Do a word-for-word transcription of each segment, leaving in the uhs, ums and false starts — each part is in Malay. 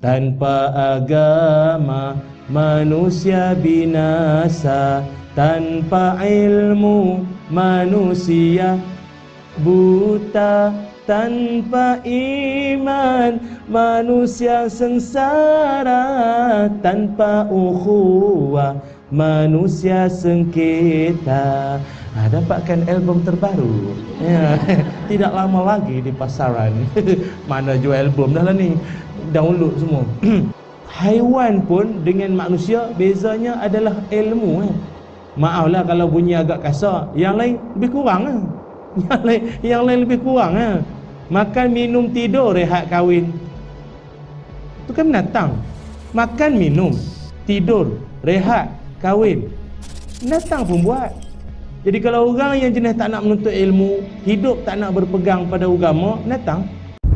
Tanpa agama manusia binasa, tanpa ilmu manusia buta, tanpa iman manusia sengsara, tanpa ukhuwah manusia sengketa. Ha, dapatkan album terbaru ya, tidak lama lagi di pasaran. Mana jual album dah lah ni, download semua. Haiwan pun dengan manusia bezanya adalah ilmu eh. Maaflah kalau bunyi agak kasar, yang lain lebih kurang eh. Yang lain, yang lain lebih kurang eh. Makan, minum, tidur, rehat, kahwin. Itu kan binatang. Makan, minum, tidur, rehat, kahwin. Binatang pun buat. Jadi kalau orang yang jenis tak nak menuntut ilmu, hidup tak nak berpegang pada agama, binatang.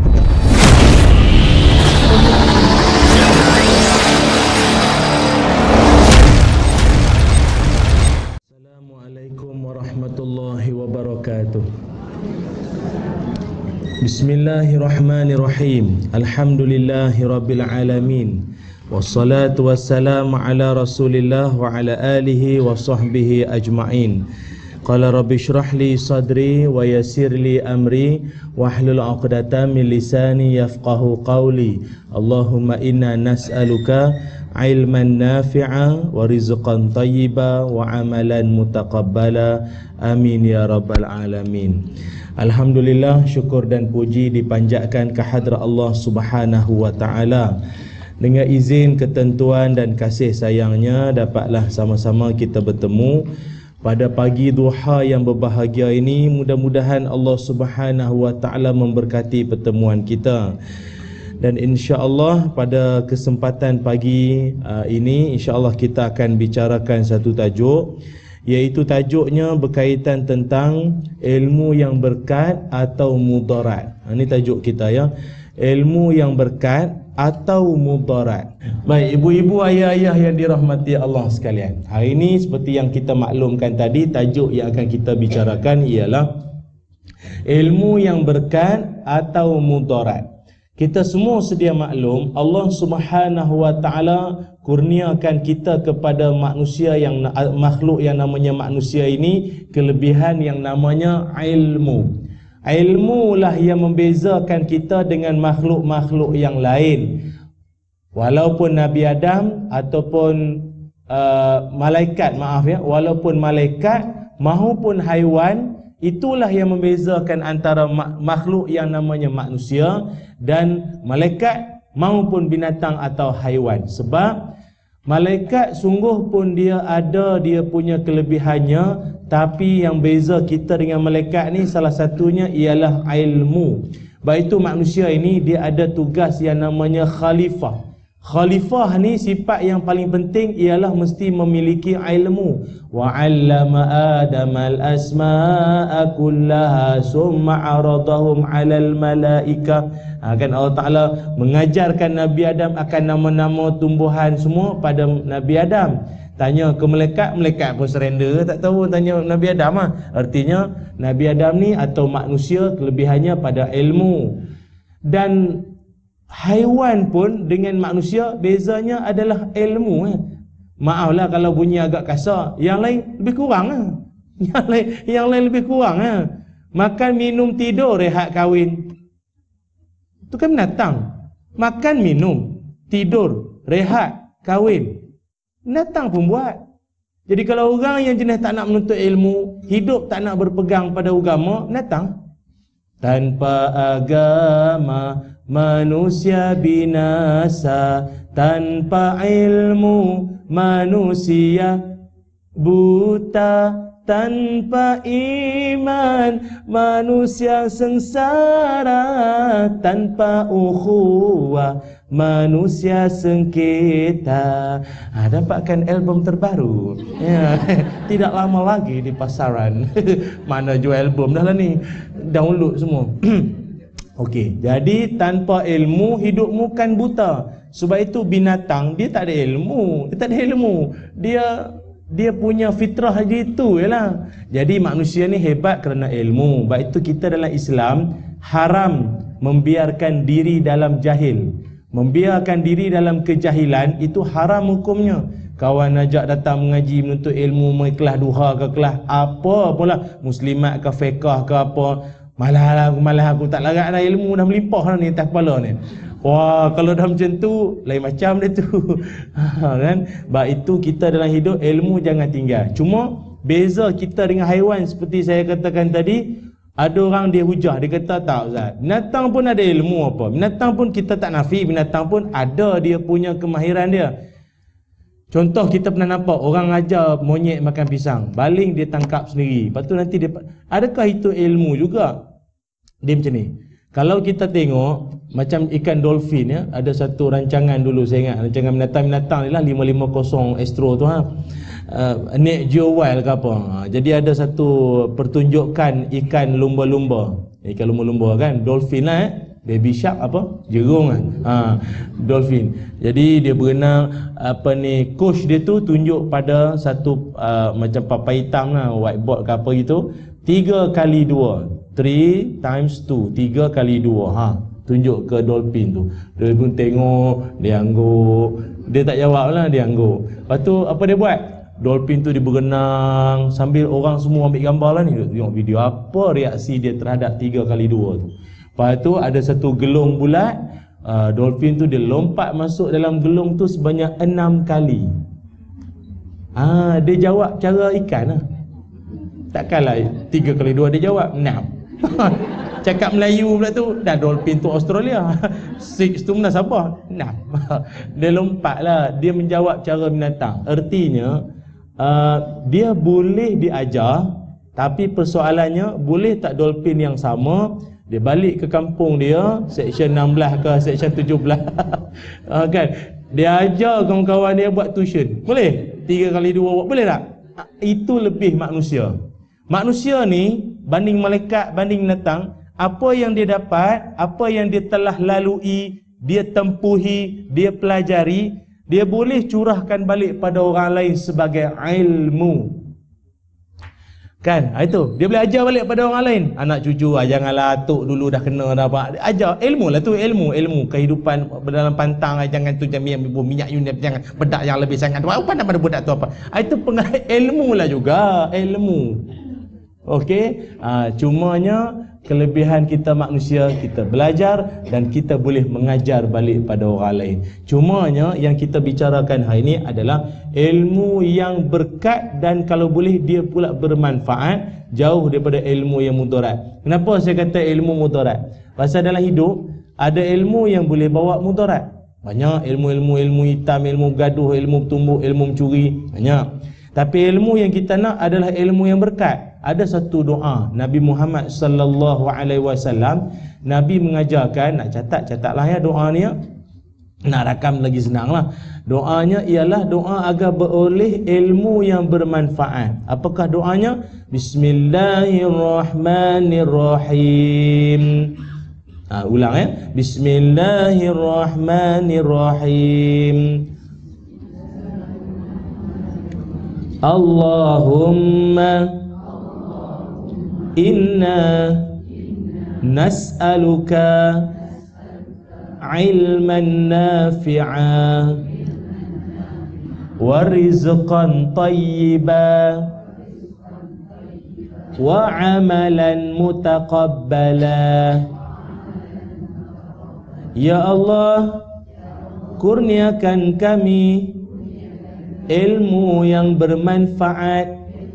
Assalamualaikum warahmatullahi wabarakatuh. Bismillahirrahmanirrahim. Alhamdulillahi rabbil alamin. Wassalatu wassalamu ala rasulillah wa ala alihi wa sahbihi ajma'in. Qala rabbi shrah li sadri wa yassir li amri wahlul 'uqdatam min lisani yafqahu qawli. Allahumma inna nas'aluka ilman nafi'a wa rizqan tayyiba wa amalan mutaqabbala. Amin ya rabbal alamin. Alhamdulillah, syukur dan puji dipanjatkan ke hadrat Allah Subhanahu wa taala. Dengan izin, ketentuan dan kasih sayangnya, dapatlah sama-sama kita bertemu pada pagi duha yang berbahagia ini. Mudah-mudahan Allah Subhanahu wa taala memberkati pertemuan kita. Dan insya-Allah pada kesempatan pagi uh, ini insya-Allah kita akan bicarakan satu tajuk, iaitu tajuknya berkaitan tentang ilmu yang berkat atau mudarat. Ha, ini tajuk kita ya. Ilmu yang berkat atau mudarat. Baik, ibu-ibu, ayah-ayah yang dirahmati Allah sekalian, hari ini seperti yang kita maklumkan tadi, tajuk yang akan kita bicarakan ialah ilmu yang berkat atau mudarat. Kita semua sedia maklum, Allah Subhanahu wa taala kurniakan kita kepada manusia yang makhluk yang namanya manusia ini kelebihan yang namanya ilmu. Ilmu lah yang membezakan kita dengan makhluk-makhluk yang lain. Walaupun Nabi Adam ataupun uh, malaikat, maaf ya, walaupun malaikat maupun haiwan, itulah yang membezakan antara makhluk yang namanya manusia dan malaikat maupun binatang atau haiwan. Sebab malaikat sungguh pun dia ada dia punya kelebihannya, tapi yang beza kita dengan malaikat ni salah satunya ialah ilmu. Baik itu manusia ini dia ada tugas yang namanya khalifah. Khalifah ni sifat yang paling penting ialah mesti memiliki ilmu. Wa 'allama Adamal asma'a kullaha summa 'aradahum 'alal malaika. Ha, kan Allah Taala mengajarkan Nabi Adam akan nama-nama tumbuhan semua pada Nabi Adam. Tanya ke malaikat, malaikat pun surrender, tak tahu, tanya Nabi Adam lah. Artinya Nabi Adam ni atau manusia kelebihannya pada ilmu. Dan haiwan pun dengan manusia bezanya adalah ilmu eh. Maaflah kalau bunyi agak kasar, yang lain lebih kurang eh. Yang lain, yang lain lebih kurang eh. Makan, minum, tidur, rehat, kahwin. Itu kan binatang. Makan, minum, tidur, rehat, kahwin. Binatang pun buat. Jadi kalau orang yang jenis tak nak menuntut ilmu, hidup tak nak berpegang pada agama, binatang. Tanpa agama manusia binasa, tanpa ilmu manusia buta, tanpa iman manusia sengsara, tanpa ukhuwah manusia sengketa. Ha, dapatkan album terbaru ya, tidak lama lagi di pasaran. Mana jual album dah lah ni, download semua. Okey, jadi tanpa ilmu hidupmu kan buta. Sebab itu binatang dia tak ada ilmu, dia tak ada ilmu. Dia dia punya fitrah gitu yalah. Jadi manusia ni hebat kerana ilmu. Sebab itu kita dalam Islam haram membiarkan diri dalam jahil. Membiarkan diri dalam kejahilan itu haram hukumnya. Kawan ajak datang mengaji, menuntut ilmu, mai kelas duha ke kelas apa pula, muslimat ke fiqah ke apa, malah malah aku tak larat dah, ilmu dah melimpah dah ni atas kepala ni. Wah, kalau dah macam tu lain macam dia tu. Ha, kan? Sebab itu kita dalam hidup ilmu jangan tinggal. Cuma beza kita dengan haiwan seperti saya katakan tadi, ada orang dia hujah, dia kata tak Ustaz, binatang pun ada ilmu apa. Binatang pun kita tak nafi, binatang pun ada dia punya kemahiran dia. Contoh kita pernah nampak orang ajar monyet makan pisang, baling dia tangkap sendiri. Lepas tu nanti dia, adakah itu ilmu juga? Dia macam ni. Kalau kita tengok macam ikan dolphin ya, ada satu rancangan dulu saya ingat, rancangan binatang-binatang ni lah lima lima kosong Astro tu ha. Uh, Net Geo Wild ke apa. Ha, jadi ada satu pertunjukan ikan lumba-lumba. Ikan lumba-lumba kan, dolphin lah eh. Baby shark apa? Jerung kan. Ha, dolphin. Jadi dia berenang, apa ni, coach dia tu tunjuk pada satu uh, macam papan hitam lah, whiteboard ke apa gitu. Tiga kali dua. Three times two. Tiga kali dua. Ha, tunjuk ke dolphin tu. Dia pun tengok, dia angguk. Dia tak jawab lah, dia angguk. Lepas tu apa dia buat? Dolphin tu dia berenang sambil orang semua ambil gambar lah ni. Tengok video apa reaksi dia terhadap tiga kali dua tu. Lepas tu ada satu gelung bulat, uh, dolphin tu dia lompat masuk dalam gelung tu sebanyak enam kali. Ah, dia jawab cara ikan lah. Takkanlah tiga kali dua dia jawab enam. Cakap Melayu pula tu, dah dolphin tu Australia. Six tu mana Sabah? enam. Dia lompat lah, dia menjawab cara binatang. Artinya uh, dia boleh diajar, tapi persoalannya boleh tak dolphin yang sama dia balik ke kampung dia, seksyen enam belas ke seksyen tujuh belas uh, kan, dia ajar kawan-kawan dia buat tuition. Boleh? Tiga kali dua buat, boleh tak? Itu lebih manusia. Manusia ni banding malaikat, banding binatang, apa yang dia dapat, apa yang dia telah lalui, dia tempuhi, dia pelajari, dia boleh curahkan balik pada orang lain sebagai ilmu. Kan? Ha, itu. Dia boleh ajar balik pada orang lain. Anak cucu, ah, janganlah atuk dulu dah kena dah apa. Ajar ilmu lah tu, ilmu, ilmu kehidupan dalam pantang, jangan tu jangan minyak unit, jangan bedak yang lebih sangat. Apa nak pada budak tu apa? Ha, itu pengaruh ilmu lah juga, ilmu. Okey, ha, cumanya kelebihan kita manusia, kita belajar dan kita boleh mengajar balik pada orang lain. Cumanya yang kita bicarakan hari ini adalah ilmu yang berkat dan kalau boleh dia pula bermanfaat, jauh daripada ilmu yang mudarat. Kenapa saya kata ilmu mudarat? Pasal dalam hidup ada ilmu yang boleh bawa mudarat. Banyak ilmu-ilmu, ilmu hitam, ilmu gaduh, ilmu bertumbuk, ilmu mencuri, banyak. Tapi ilmu yang kita nak adalah ilmu yang berkat. Ada satu doa Nabi Muhammad sallallahu alaihi wasallam, Nabi mengajarkan, nak catat, catatlah ya doa ni ya. Nak rakam lagi senang lah. Doanya ialah doa agar beroleh ilmu yang bermanfaat. Apakah doanya? Bismillahirrahmanirrahim. Ha, ulang ya. Bismillahirrahmanirrahim. Allahumma inna nas'aluka ilman nafi'a wa rizqan tayyiba wa amalan mutaqabbala. Ya Allah, kurniakan kami ilmu yang bermanfaat,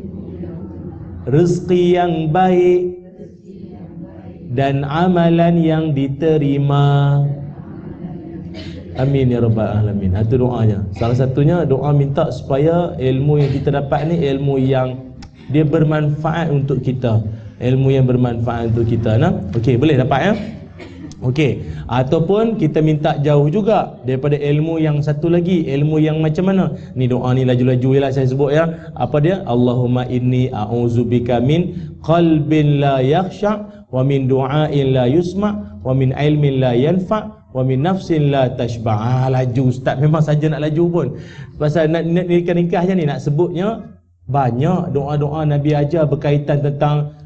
rezeki yang baik dan amalan yang diterima. Amin ya rabbal alamin. Itu doanya. Salah satunya doa minta supaya ilmu yang kita dapat ni ilmu yang dia bermanfaat untuk kita. Ilmu yang bermanfaat untuk kita. Nah, okey, boleh dapat ya? Okey, ataupun kita minta jauh juga daripada ilmu yang satu lagi, ilmu yang macam mana? Ni doa ni laju-laju lah saya sebut ya. Apa dia? Allahumma inni a'udzubika min qalbin la yakhsha wa min du'ain la yusma wa min ilmin la yanfa wa min nafsin la tashba'. Ah, laju ustaz, memang saja nak laju pun. Pasal nak nikah-nikah je ni nak sebutnya banyak doa-doa Nabi ajar berkaitan tentang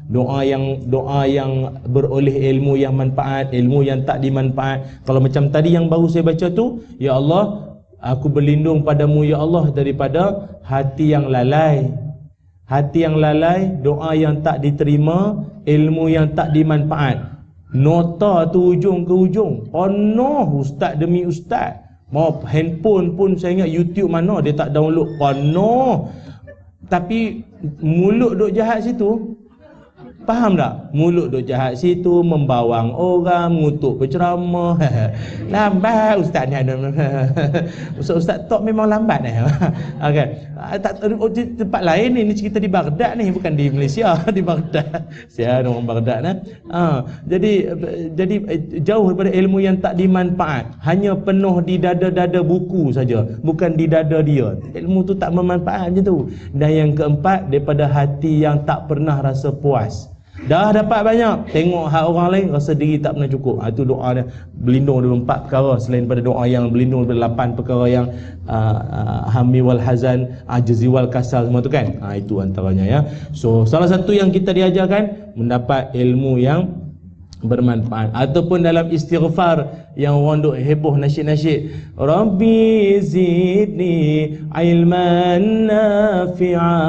doa yang doa yang beroleh ilmu yang manfaat, ilmu yang tak dimanfaat. Kalau macam tadi yang baru saya baca tu, ya Allah, aku berlindung padamu ya Allah daripada hati yang lalai. Hati yang lalai, doa yang tak diterima, ilmu yang tak dimanfaat. Nota tu ujung ke ujung, penuh ustaz demi ustaz. Mau handphone pun saya ingat YouTube mana dia tak download, penuh. Tapi mulut duk jahat situ, faham tak? Mulut duk jahat situ, membawang orang, mengutuk berceramah. Lambat ustaz ni. Ustaz-ustaz tok memang lambat eh. Okey. Tak tempat lain ni, ni cerita di Baghdad ni, bukan di Malaysia, di Baghdad. Siapa orang Baghdad nah. Ha, jadi jadi jauh daripada ilmu yang tak dimanfaat, hanya penuh di dada-dada buku saja, bukan di dada dia. Ilmu tu tak bermanfaat je tu. Dan yang keempat, daripada hati yang tak pernah rasa puas. Dah dapat banyak, tengok hak orang lain, rasa diri tak pernah cukup. Ha, itu doa dia berlindung daripada empat perkara, selain daripada doa yang berlindung daripada lapan perkara yang uh, uh, hammi wal hazan, ajzi wal kasal, semua tu kan. Ha, itu antaranya ya. So salah satu yang kita diajarkan mendapat ilmu yang bermanfaat. Ataupun dalam istighfar yang orang duk heboh nasyid-nasyid, Rabbi zidni ilman nafi'a,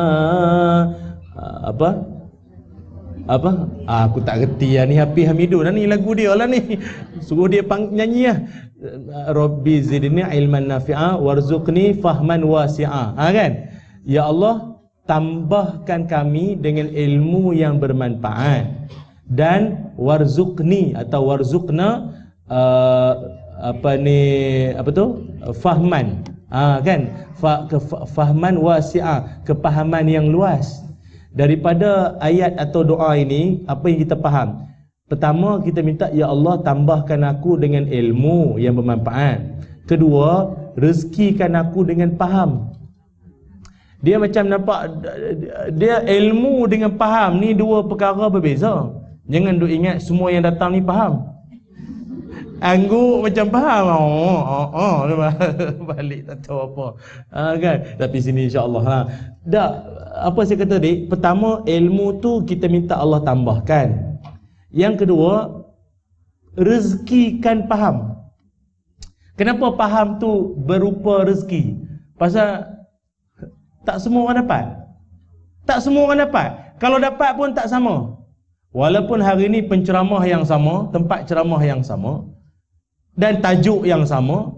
uh, apa apa ah, aku tak reti lah ni. Hafiz Hamidun lah ni, lagu dia lah ni, suruh dia pang, nyanyi lah. Rabbi zidni ilman nafi'a warzuqni fahman wasi'a. Ha kan? Ya Allah, tambahkan kami dengan ilmu yang bermanfaat, dan warzuqni atau warzuqna uh, apa ni apa tu fahman, ha kan, Fa, ke, fahman wasi'a, kepahaman yang luas. Daripada ayat atau doa ini, apa yang kita faham? Pertama, kita minta, ya Allah, tambahkan aku dengan ilmu yang bermanfaat. Kedua, rezekikan aku dengan faham. Dia macam nampak, dia ilmu dengan faham ni dua perkara berbeza. Jangan duk ingat semua yang datang ni faham. Angguk macam faham, oh, oh, oh, balik tak tahu apa, ha, kan? Tapi sini insya-Allah ha. Dak, apa saya kata tadi, pertama ilmu tu kita minta Allah tambahkan. Yang kedua, rezekikan faham. Kenapa faham tu berupa rezeki? Pasal tak semua orang dapat. Tak semua orang dapat. Kalau dapat pun tak sama. Walaupun hari ni penceramah yang sama, tempat ceramah yang sama, dan tajuk yang sama,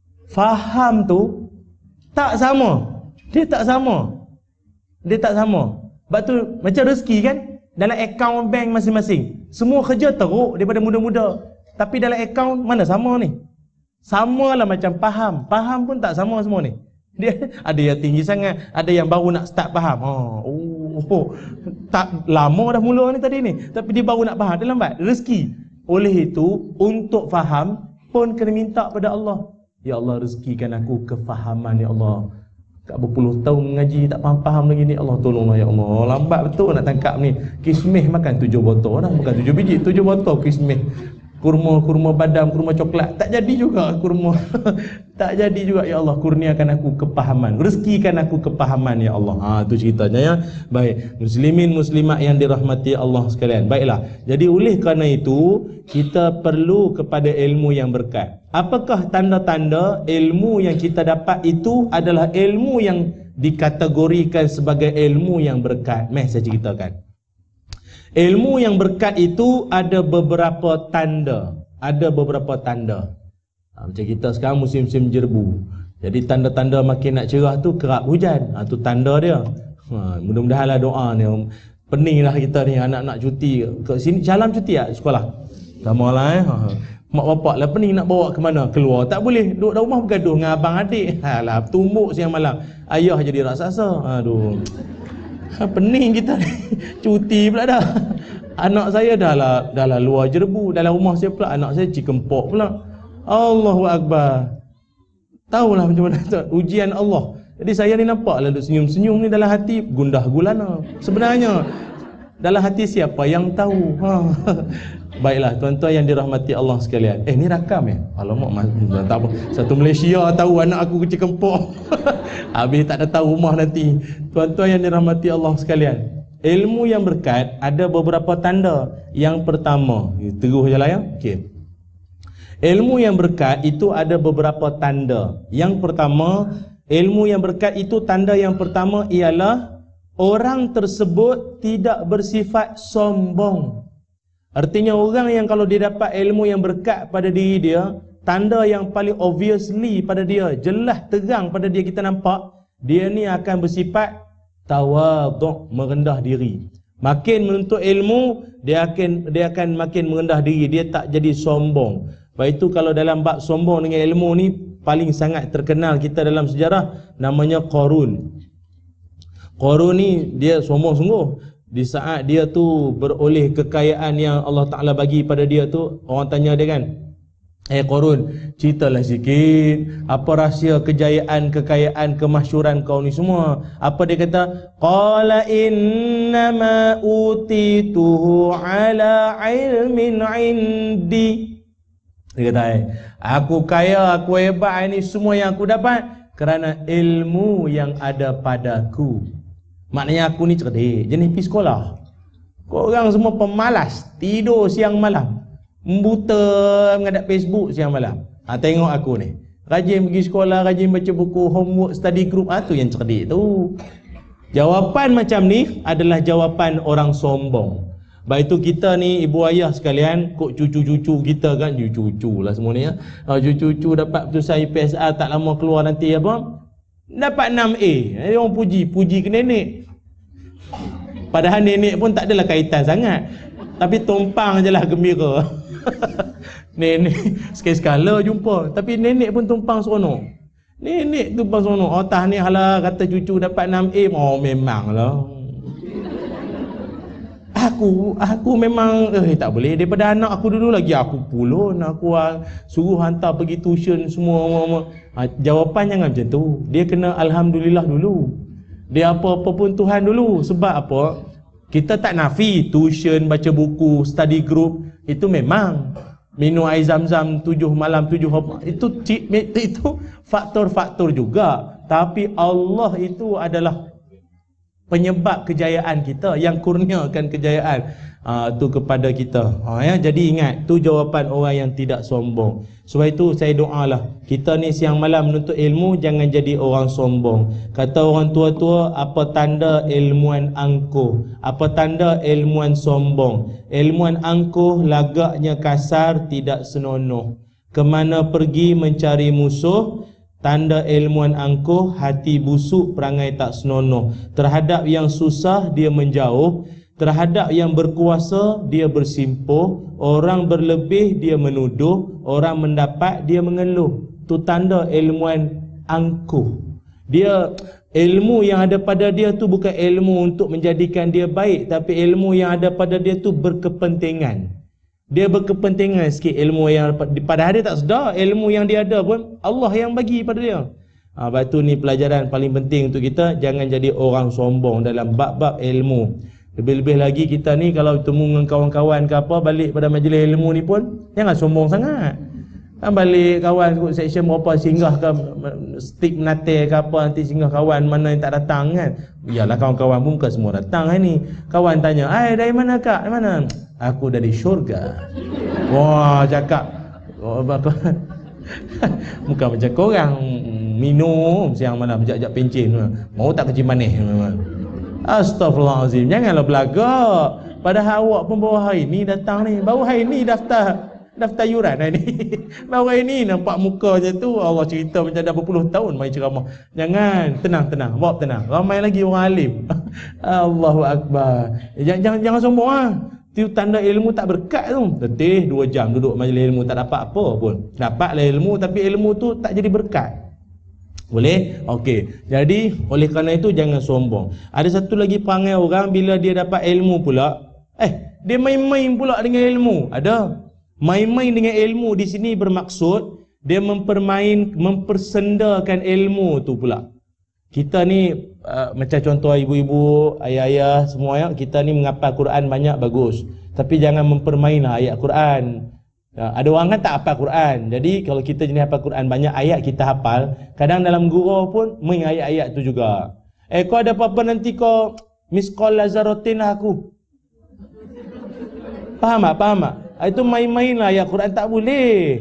faham tu tak sama. Dia tak sama. Dia tak sama. Sebab tu macam rezeki kan, dalam akaun bank masing-masing, semua kerja teruk daripada muda-muda. Tapi dalam akaun mana sama ni? Sama lah macam faham. Faham pun tak sama semua ni. Dia ada yang tinggi sangat, ada yang baru nak start faham. Oh, oh, oh. Tak lama dah mula ni tadi ni, tapi dia baru nak faham, dia lambat. Rezeki. Oleh itu, untuk faham pun kena minta pada Allah. Ya Allah, rezekikan aku kefahaman ya Allah. Tak berpuluh tahun mengaji tak faham-faham lagi ni, Allah tolonglah ya Allah. Lambat betul nak tangkap ni. Kismih makan tujuh botol dah, bukan tujuh biji, tujuh botol kismih. Kurma, kurma badam, kurma coklat, tak jadi juga kurma. Tak jadi juga ya Allah, kurniakan aku kepahaman, rezekikan aku kepahaman ya Allah. Ha, tu ceritanya ya. Baik, muslimin muslimat yang dirahmati Allah sekalian. Baiklah. Jadi oleh kerana itu kita perlu kepada ilmu yang berkat. Apakah tanda-tanda ilmu yang kita dapat itu adalah ilmu yang dikategorikan sebagai ilmu yang berkat? Meh saya ceritakan. Ilmu yang berkat itu ada beberapa tanda. Ada beberapa tanda. Ha, macam kita sekarang musim-musim jerbu. Jadi tanda-tanda makin nak cerah tu kerap hujan. Ha, tu tanda dia. Ha, mudah-mudahanlah doa ni. Peninglah kita ni anak-anak cuti. Ke sini jalan cuti tak sekolah? Sama lah eh. Ha. Mak bapak lah pening nak bawa ke mana? Keluar. Tak boleh. Duduk dalam rumah bergaduh dengan abang adik. Alah, tumbuk siang malam. Ayah jadi raksasa. Aduh. Ha, pening kita ni. Cuti pula dah. Anak saya dah lah, dah lah luar jerbu. Dalam rumah saya pula anak saya chicken pox pula. Allahu Akbar. Tahulah macam mana tu. Ujian Allah. Jadi saya ni nampak lah senyum-senyum ni dalam hati gundah gulana. Sebenarnya dalam hati siapa yang tahu. Ha. Baiklah tuan-tuan yang dirahmati Allah sekalian. Eh ni rakam ya? Alamak, tak apa. Satu Malaysia tahu anak aku kecil kempok. Habis tak ada tahu rumah nanti. Tuan-tuan yang dirahmati Allah sekalian. ilmu yang berkat ada beberapa tanda. Yang pertama, terus je lah ya. Okey. Ilmu yang berkat itu ada beberapa tanda. Yang pertama, ilmu yang berkat itu tanda yang pertama ialah orang tersebut tidak bersifat sombong. Artinya orang yang kalau dia dapat ilmu yang berkat pada diri dia, tanda yang paling obviously pada dia, jelas terang pada dia kita nampak, dia ni akan bersifat tawaduk, merendah diri. Makin menuntut ilmu, dia akan dia akan makin merendah diri, dia tak jadi sombong. Sebab itu kalau dalam bab sombong dengan ilmu ni paling sangat terkenal kita dalam sejarah namanya Qarun. Qarun ni dia sombong sungguh. Di saat dia tu beroleh kekayaan yang Allah Ta'ala bagi pada dia tu, orang tanya dia kan, eh Qarun, ceritalah sikit apa rahsia kejayaan, kekayaan, kemasyhuran kau ni semua. Apa dia kata? Qala innama utituhu ala ilmin indi. Dia kata, eh, aku kaya, aku hebat, ini semua yang aku dapat kerana ilmu yang ada padaku. Maknanya aku ni cerdik, jenis pergi sekolah. Korang semua pemalas, tidur siang malam, buta menghadap Facebook siang malam. Ha, tengok aku ni, rajin pergi sekolah, rajin baca buku, homework, study group. Ah, tu yang cerdik tu. Jawapan macam ni adalah jawapan orang sombong. Baik itu kita ni ibu ayah sekalian, kok cucu-cucu kita kan, cucu-cucu lah semua ni ya. Ha, cucu-cucu dapat putusan I P S R tak lama keluar nanti apa? Dapat enam A. Dia orang puji, puji ke nenek. Padahal nenek pun tak adalah kaitan sangat. Tapi tumpang je lah gembira. Nenek sekali-sekala jumpa, tapi nenek pun tumpang seronok. Nenek tumpang seronok. Oh tah ni halah kata cucu dapat enam A. Oh memanglah. Aku aku memang eh tak boleh, daripada anak aku dulu lagi aku pulun, aku uh, suruh hantar pergi tuition semua. Ha, jawapan jangan macam tu. Dia kena alhamdulillah dulu. Dia apa-apa pun Tuhan dulu. Sebab apa? Kita tak nafi tuition, baca buku, study group itu memang minum air zam-zam tujuh malam tujuh itu itu faktor-faktor juga. Tapi Allah itu adalah penyebab kejayaan kita, yang kurniakan kejayaan uh, tu kepada kita. Ha, ya, jadi ingat, tu jawapan orang yang tidak sombong. Sebab itu saya doalah kita ni siang malam menuntut ilmu jangan jadi orang sombong. Kata orang tua-tua, apa tanda ilmuan angkuh? Apa tanda ilmuan sombong? Ilmuan angkuh lagaknya kasar, tidak senonoh. Kemana pergi mencari musuh? Tanda ilmuan angkuh, hati busuk, perangai tak senonoh. Terhadap yang susah dia menjauh, terhadap yang berkuasa dia bersimpuh, orang berlebih dia menuduh, orang mendapat dia mengeluh. Tu tanda ilmuan angkuh. Dia ilmu yang ada pada dia tu bukan ilmu untuk menjadikan dia baik, tapi ilmu yang ada pada dia tu berkepentingan. Dia berkepentingan sikit ilmu yang pada hari tak sedar ilmu yang dia ada pun Allah yang bagi pada dia. Ha, sebab tu ni pelajaran paling penting untuk kita, jangan jadi orang sombong dalam bab-bab ilmu. Lebih-lebih lagi kita ni kalau bertemu dengan kawan-kawan ke apa, balik pada majlis ilmu ni pun jangan sombong sangat. Kan balik kawan ikut section berapa singgah ke stick menate ke apa, nanti singgah kawan mana yang tak datang kan. Yalah kawan-kawan pun bukan semua datang hari ni. Kawan tanya, "Ai dari mana kak? Dari mana?" "Aku dari syurga." Wah, cakap oh, apa? Bukan macam korang minum siang malam jap-jap pencin. Mau tak kecil manis. Astaghfirullahalazim. Janganlah belagak. Padahal awak pun baru hari ni datang ni. Baru hari ni daftar daftar yuran hari ni. Baru hari ni nampak muka macam tu. Allah cerita macam dah berpuluh tahun main ceramah. Jangan, tenang-tenang, bawa tenang. Ramai lagi orang alim. Allahu Akbar. Jangan jangan, jangan sombong ah. Itu tanda ilmu tak berkat tu. Letih dua jam duduk majlis ilmu tak dapat apa pun. Dapatlah ilmu tapi ilmu tu tak jadi berkat. Boleh? Okey. Jadi oleh kerana itu jangan sombong. Ada satu lagi perangai orang bila dia dapat ilmu pula, eh dia main-main pula dengan ilmu. Ada. Main-main dengan ilmu di sini bermaksud dia mempermain, mempersendakan ilmu tu pula. Kita ni uh, macam contoh ibu-ibu, ayah-ayah semua ya, kita ni menghafal Quran banyak bagus. Tapi jangan mempermainlah ayat Quran. Uh, ada orang kan tak hafal Quran. Jadi kalau kita jenis hafal Quran banyak ayat kita hafal, kadang dalam gurau pun main ayat-ayat tu juga. Eh kau ada apa-apa nanti kau Miskol lazaratin aku. Faham tak? Faham tak? Itu main-main lah ayat Quran, tak boleh.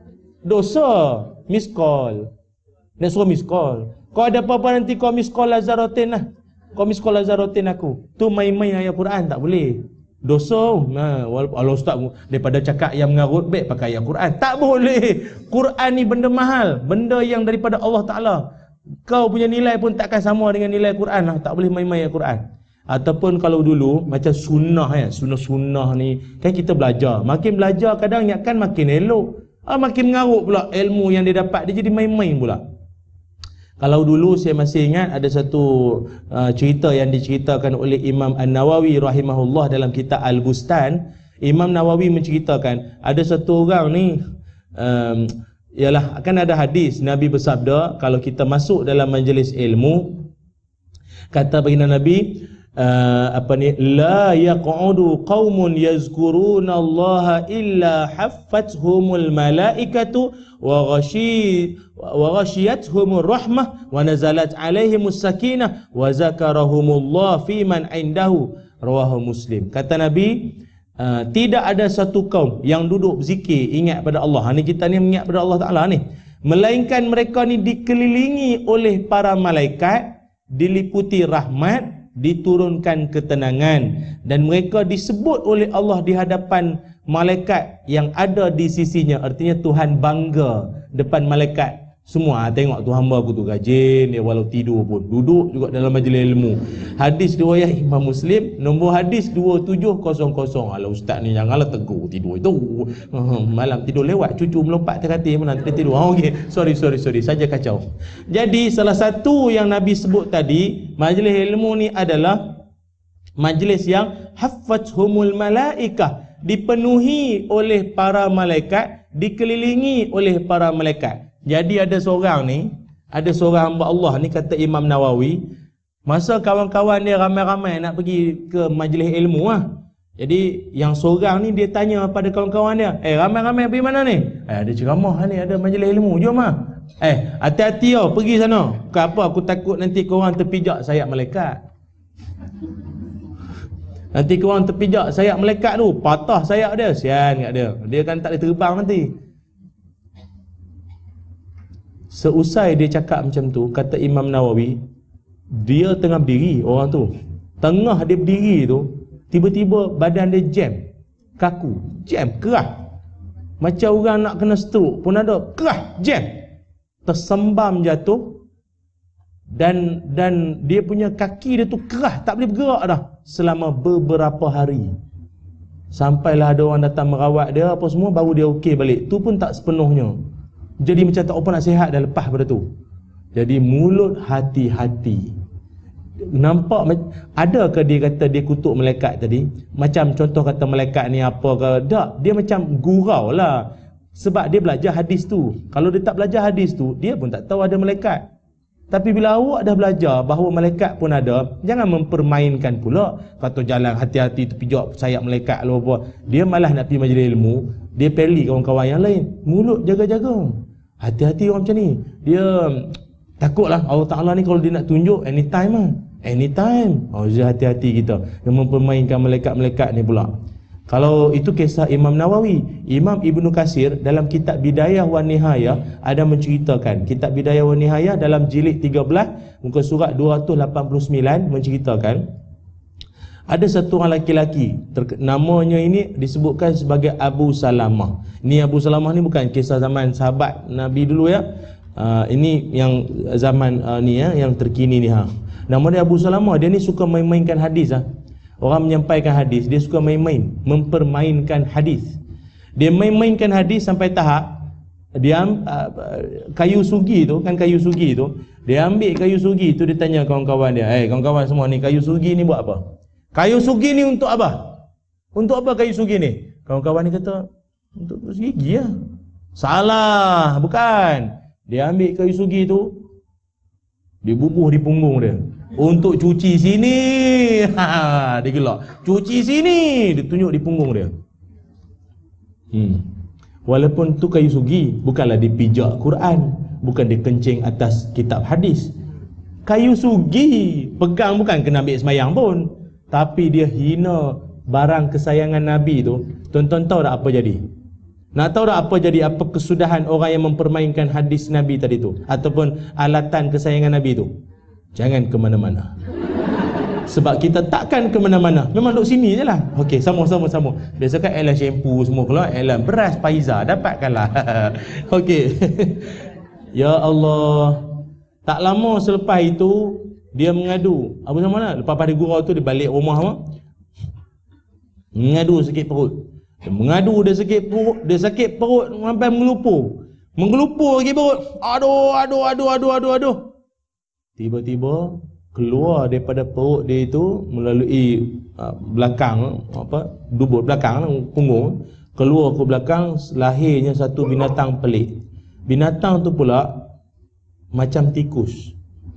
Dosa. Miskol. Nak suruh miskol. Kau ada apa-apa nanti kau miskol lazaratin lah. Kau miskol lazaratin aku. Tu main-main ayat Quran, tak boleh. Dosa. Nah, kalau ustaz daripada cakap yang mengarut, baik pakai ayat Quran. Tak boleh. Quran ni benda mahal, benda yang daripada Allah Taala. Kau punya nilai pun takkan sama dengan nilai Quran lah. Tak boleh main-main ayat Quran. Ataupun kalau dulu macam sunnah ya, sunnah-sunnah ni kan kita belajar. Makin belajar kadang ingatkan makin elok. Ah, makin mengarut pula ilmu yang dia dapat, dia jadi main-main pula. Kalau dulu saya masih ingat ada satu uh, cerita yang diceritakan oleh Imam An-Nawawi rahimahullah dalam kitab Al-Bustan. Imam Nawawi menceritakan ada satu orang ni um, ialah akan ada hadis Nabi bersabda, kalau kita masuk dalam majlis ilmu, kata baginda Nabi, uh, apa ni, la yaq'udu qaumun yazkuruna Allah illa haffathumul malaikatu wa ghashi wa ghashiyatuhumur rahmah wa nazalat alaihimus sakinah wa zakarahumullah fi man indahu, rawahu Muslim. Kata Nabi, Uh, tidak ada satu kaum yang duduk zikir ingat pada Allah. Ni kita ni mengingat pada Allah Taala ni, melainkan mereka ni dikelilingi oleh para malaikat, diliputi rahmat, diturunkan ketenangan, dan mereka disebut oleh Allah di hadapan malaikat yang ada di sisinya. Artinya Tuhan bangga depan malaikat semua. Tengok tu hamba aku tu rajin, dia walau tidur pun duduk juga dalam majlis ilmu. Hadis riwayat Imam Muslim, nombor hadis dua tujuh kosong kosong. Alah ustaz ni janganlah tegur tidur itu. Malam tidur lewat, cucu melompat terkatil mana dia tidur. Oh, okey, sorry sorry sorry saja kacau. Jadi salah satu yang Nabi sebut tadi, majlis ilmu ni adalah majlis yang haffathumul malaikah, dipenuhi oleh para malaikat, dikelilingi oleh para malaikat. Jadi ada seorang ni, ada seorang hamba Allah ni, kata Imam Nawawi, masa kawan-kawan dia ramai-ramai nak pergi ke majlis ilmu lah. Jadi yang seorang ni dia tanya pada kawan-kawan dia, eh ramai-ramai pergi mana ni? Eh ada ceramah ni, ada majlis ilmu, jom lah. Eh hati-hati tau pergi sana. Kenapa? Aku takut nanti korang terpijak sayap malaikat. Nanti korang terpijak sayap malaikat tu, patah sayap dia, sian kat dia. Dia kan tak boleh terbang nanti. Seusai dia cakap macam tu, kata Imam Nawawi, dia tengah berdiri orang tu. Tengah dia berdiri tu, tiba-tiba badan dia jam, kaku, jam, kerah. Macam orang nak kena stroke pun ada, kerah, jam. Tersembam jatuh, dan dan dia punya kaki dia tu kerah, tak boleh bergerak dah selama beberapa hari. Sampailah ada orang datang merawat dia apa semua, baru dia okey balik. Tu pun tak sepenuhnya. Jadi macam tak apa nak sihat dah lepas pada tu. Jadi mulut hati-hati. Nampak ada ke dia kata dia kutuk malaikat tadi? Macam contoh kata malaikat ni apa ke? Tak, dia macam gurau lah. Sebab dia belajar hadis tu. Kalau dia tak belajar hadis tu, dia pun tak tahu ada malaikat. Tapi bila awak dah belajar bahawa malaikat pun ada, jangan mempermainkan pula. Kata jalan hati-hati terpijak sayap malaikat lu apa. Dia malah nak pergi majlis ilmu, dia peli kawan-kawan yang lain. Mulut jaga-jaga. Hati-hati orang macam ni. Dia takutlah Allah Ta'ala ni kalau dia nak tunjuk anytime lah. Anytime. Oh, jadi hati-hati kita yang mempermainkan malaikat-malaikat ni pula. Kalau itu kisah Imam Nawawi. Imam Ibnu Katsir dalam kitab Bidayah wa Nihayah ada menceritakan. Kitab Bidayah wa Nihayah dalam jilid tiga belas muka surat dua ratus lapan puluh sembilan menceritakan ada satu orang lelaki, namanya ini disebutkan sebagai Abu Salamah. Ni Abu Salamah ni bukan kisah zaman sahabat Nabi dulu ya. Uh, ini yang zaman uh, ni ya, yang terkini ni ha. Nama dia Abu Salamah. Dia ni suka main-mainkan hadis ha. Orang menyampaikan hadis, dia suka main-main, mempermainkan hadis. Dia main-mainkan hadis sampai tahap dia uh, kayu sugi tu, kan kayu sugi tu, dia ambil kayu sugi tu, dia tanya kawan-kawan dia, "Eh, hey, kawan-kawan semua ni, kayu sugi ni buat apa? Kayu sugi ni untuk apa? Untuk apa kayu sugi ni?" Kawan-kawan ni kata, "Untuk gigi lah." Salah, bukan. Dia ambil kayu sugi tu, dia bubuh di punggung dia. Untuk cuci sini. Ha, dia gelak. Cuci sini, dia tunjuk di punggung dia. Hmm. Walaupun tu kayu sugi, bukanlah dipijak Quran, bukan dikencing atas kitab hadis. Kayu sugi, pegang bukan kena ambil semayang pun. Tapi dia hina barang kesayangan Nabi tu. Tuan-tuan tahu tak apa jadi? Nak tahu tak apa jadi, apa kesudahan orang yang mempermainkan hadis Nabi tadi tu, ataupun alatan kesayangan Nabi tu? Jangan ke mana-mana. Sebab kita takkan ke mana-mana, memang duduk sini je lah. Okey, sama-sama sama. Biasa kan Elan shampoo semua keluar, Elan beras Paiza dapatkanlah. Okey. Ya Allah. Tak lama selepas itu dia mengadu. Apa nama nak? Lepas pada gurau tu dia balik rumah apa? Mengadu sakit perut. Dia mengadu dia sakit perut, dia sakit perut sampai mengelupur. Mengelupur lagi perut. Aduh, aduh, aduh, aduh, aduh, aduh. Tiba-tiba keluar daripada perut dia itu melalui uh, belakang, apa? Dubur belakang, punggung, keluar ke belakang, lahirnya satu binatang pelik. Binatang tu pula macam tikus.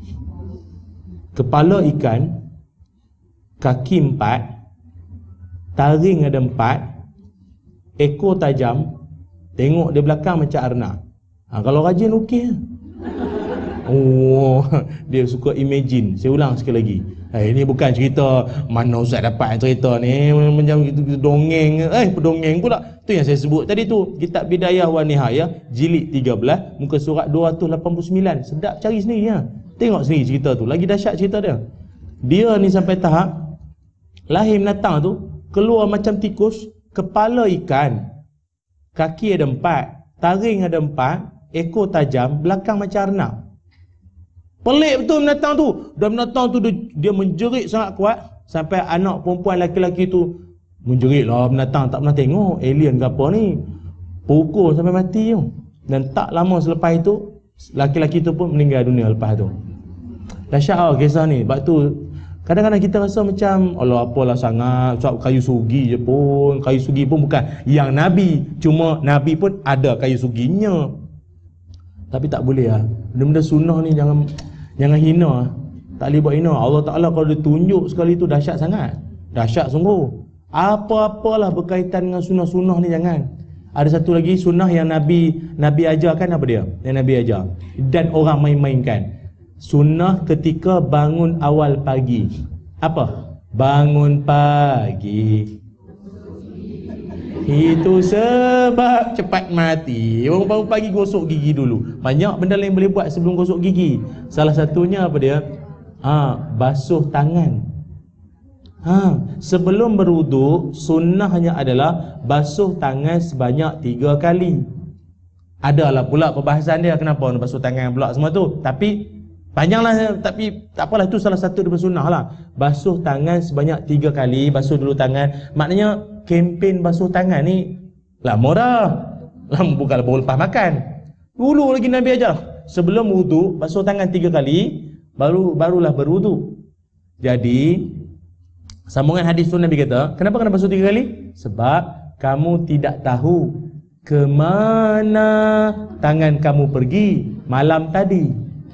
Kepala ikan, kaki empat, taring ada empat, ekor tajam, tengok di belakang macam arnab. Ha, kalau rajin okey. Oh, dia suka imagine. Saya ulang sekali lagi. Eh, ini bukan cerita mana Ustaz dapat cerita ni, macam dongeng. Eh, pedongeng pula. Tu yang saya sebut tadi tu, Kitab Bidayah wa Nihayah, jilid tiga belas, muka surat dua ratus lapan puluh sembilan. Sedap cari sendiri ya. Tengok sendiri cerita tu. Lagi dahsyat cerita dia. Dia ni sampai tahap lahir binatang tu keluar macam tikus, kepala ikan, kaki ada empat, taring ada empat, ekor tajam, belakang macam arnab. Pelik betul binatang tu. Dan binatang tu dia, dia menjerit sangat kuat sampai anak perempuan lelaki-lelaki tu menjerit lah, binatang tak pernah tengok alien ke apa ni, pukul sampai mati tu. Dan tak lama selepas itu lelaki-lelaki tu pun meninggal dunia lepas tu. Dahsyat lah kisah ni. Sebab tu kadang-kadang kita rasa macam Allah apalah sangat, sebab kayu sugi je pun. Kayu sugi pun bukan yang Nabi, cuma Nabi pun ada kayu suginya. Tapi tak boleh lah. Benda-benda sunnah ni jangan jangan hina. Tak boleh buat hina. Allah Ta'ala kalau dia tunjuk sekali tu dahsyat sangat. Dahsyat sungguh. Apa-apalah berkaitan dengan sunnah-sunnah ni jangan. Ada satu lagi sunnah yang Nabi Nabi ajarkan, apa dia? Yang Nabi ajar. Dan orang main-mainkan. Sunnah ketika bangun awal pagi. Apa? Bangun pagi. Itu sebab cepat mati. Orang bangun pagi gosok gigi dulu. Banyak benda lain boleh buat sebelum gosok gigi. Salah satunya apa dia? Ha, basuh tangan. Ha, sebelum berwuduk, sunnahnya adalah basuh tangan sebanyak tiga kali. Adalah pula perbahasan dia kenapa nak basuh tangan pula semua tu. Tapi panjanglah, tapi tak apalah, itu salah satu daripada sunnah lah. Basuh tangan sebanyak tiga kali. Basuh dulu tangan. Maknanya kempen basuh tangan ni lama dah. Lama bukan baru lepas makan. Dulu lagi Nabi ajar. Sebelum wuduk basuh tangan tiga kali, baru barulah berwuduk. Jadi sambungan hadis tu Nabi kata, kenapa kena basuh tiga kali? Sebab kamu tidak tahu ke mana tangan kamu pergi malam tadi.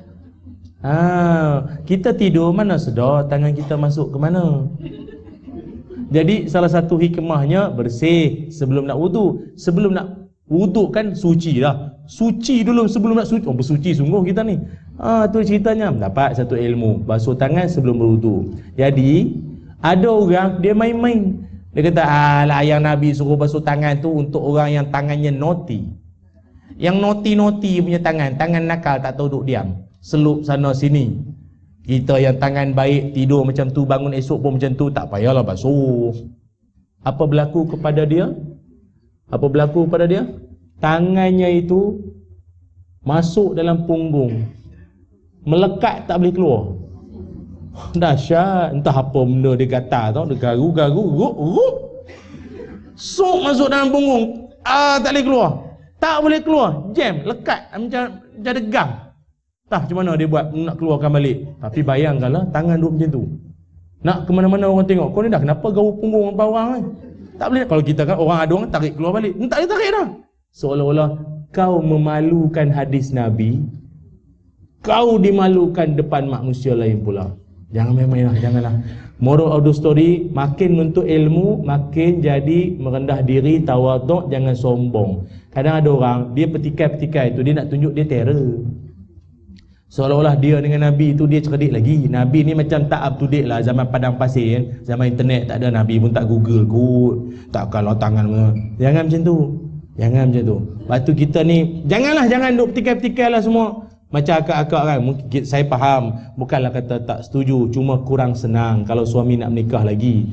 Ha, kita tidur mana sedar tangan kita masuk ke mana. Jadi salah satu hikmahnya bersih sebelum nak wudu. Sebelum nak wudu kan suci lah. Suci dulu sebelum nak suci. Oh, bersuci sungguh kita ni. Ah, tu ceritanya. Dapat satu ilmu, basuh tangan sebelum berwudu. Jadi ada orang dia main-main. Dia kata, alah yang Nabi suruh basuh tangan tu untuk orang yang tangannya naughty. Yang naughty-naughty punya tangan, tangan nakal tak tahu duduk diam, selup sana sini. Kita yang tangan baik, tidur macam tu, bangun esok pun macam tu, tak payahlah basuh. Apa berlaku kepada dia? Apa berlaku kepada dia? Tangannya itu masuk dalam punggung, melekat tak boleh keluar. Dahsyat. Entah apa benda dia gatal tau, dia garu-garu, ruk, ruk. Sok masuk dalam punggung. Ah, tak boleh keluar. Tak boleh keluar. Jam, lekat macam macam degang. Tak macam mana dia buat nak keluarkan balik. Tapi bayangkanlah tangan duduk macam tu. Nak ke mana-mana orang tengok, kau ni dah kenapa garu punggung orang bawang ni? Tak boleh. Kalau kita kan orang ada orang tarik keluar balik. Tak boleh tarik dah. Seolah-olah kau memalukan hadis Nabi. Kau dimalukan depan manusia lain pula. Jangan main-main lah, janganlah. Moral of the story, makin menuntut ilmu, makin jadi merendah diri, tawaduk, jangan sombong. Kadang ada orang, dia petikai-petikai tu, dia nak tunjuk dia terror. Seolah-olah dia dengan Nabi tu dia cerdik lagi. Nabi ni macam tak up to date lah. Zaman padang pasir kan, zaman internet tak ada, Nabi pun tak Google kot, tak kalau tangan mana. Jangan macam tu. Jangan macam tu. Lepas tu kita ni janganlah, jangan duk petikai-petikai lah semua. Macam akak-akak kan, mungkin saya faham, bukanlah kata tak setuju, cuma kurang senang kalau suami nak menikah lagi.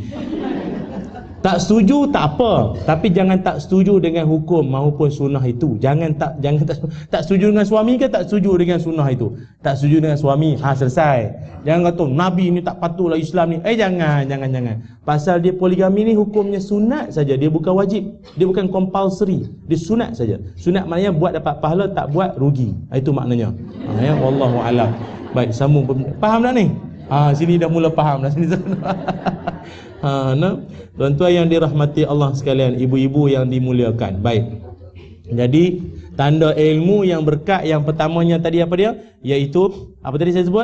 Tak setuju tak apa, tapi jangan tak setuju dengan hukum maupun sunnah itu. Jangan tak jangan tak, tak setuju dengan suami ke tak setuju dengan sunnah itu. Tak setuju dengan suami, ha selesai. Jangan kata Nabi ni tak patutlah Islam ni. Eh jangan, jangan jangan. Pasal dia poligami ni hukumnya sunat saja, dia bukan wajib. Dia bukan compulsory. Dia sunat saja. Sunat maknanya buat dapat pahala, tak buat rugi. Itu maknanya. Ha ya, wallahu alam. Baik, sambung. Faham tak ni? Ha sini dah mula faham dah sini. Ha nah. Tuan-tuan yang dirahmati Allah sekalian, ibu-ibu yang dimuliakan. Baik. Jadi tanda ilmu yang berkat yang pertamanya tadi apa dia? Iaitu apa tadi saya sebut?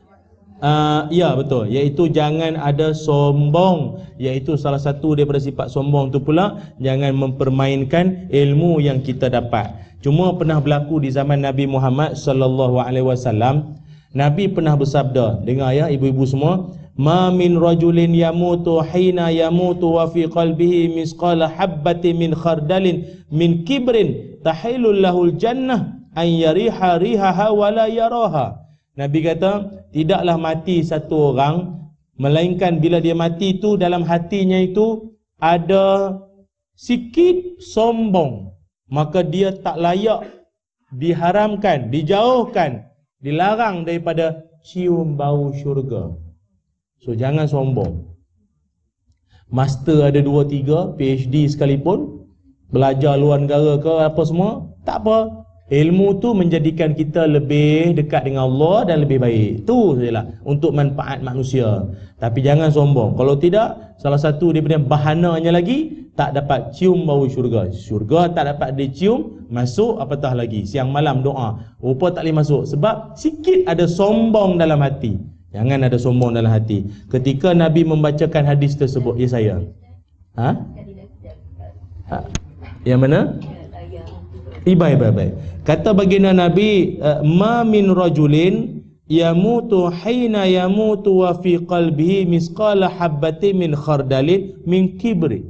Uh, ya betul, iaitu jangan ada sombong. Iaitu salah satu daripada sifat sombong tu pula, jangan mempermainkan ilmu yang kita dapat. Cuma pernah berlaku di zaman Nabi Muhammad sallallahu alaihi wasallam. Nabi pernah bersabda, dengar ya ibu-ibu semua, ma min rajulin yamutu hina yamutu wa fi qalbihi misqala habbatin min khardalin min kibrin tahilul lahul jannah an yariha rihaha wa la yaraha. Nabi kata, tidaklah mati satu orang melainkan bila dia mati itu dalam hatinya itu ada sikit sombong, maka dia tak layak, diharamkan, dijauhkan, dilarang daripada cium bau syurga. So jangan sombong. Master ada dua tiga, P H D sekalipun, belajar luar negara ke apa semua, tak apa. Ilmu tu menjadikan kita lebih dekat dengan Allah dan lebih baik. Tu sajalah untuk manfaat manusia. Tapi jangan sombong. Kalau tidak, salah satu daripada bahananya lagi, tak dapat cium bau syurga. Syurga tak dapat dicium, masuk apatah lagi siang malam doa, rupa tak boleh masuk sebab sikit ada sombong dalam hati. Jangan ada sombong dalam hati. Ketika Nabi membacakan hadis tersebut, ya saya. Ha? ha? Yang mana? Ibai, ibai, ibai. Kata baginda Nabi, ma min rajulin yamutu hina yamutu wa fi qalbihi misqala habbatin min khardalin min kibri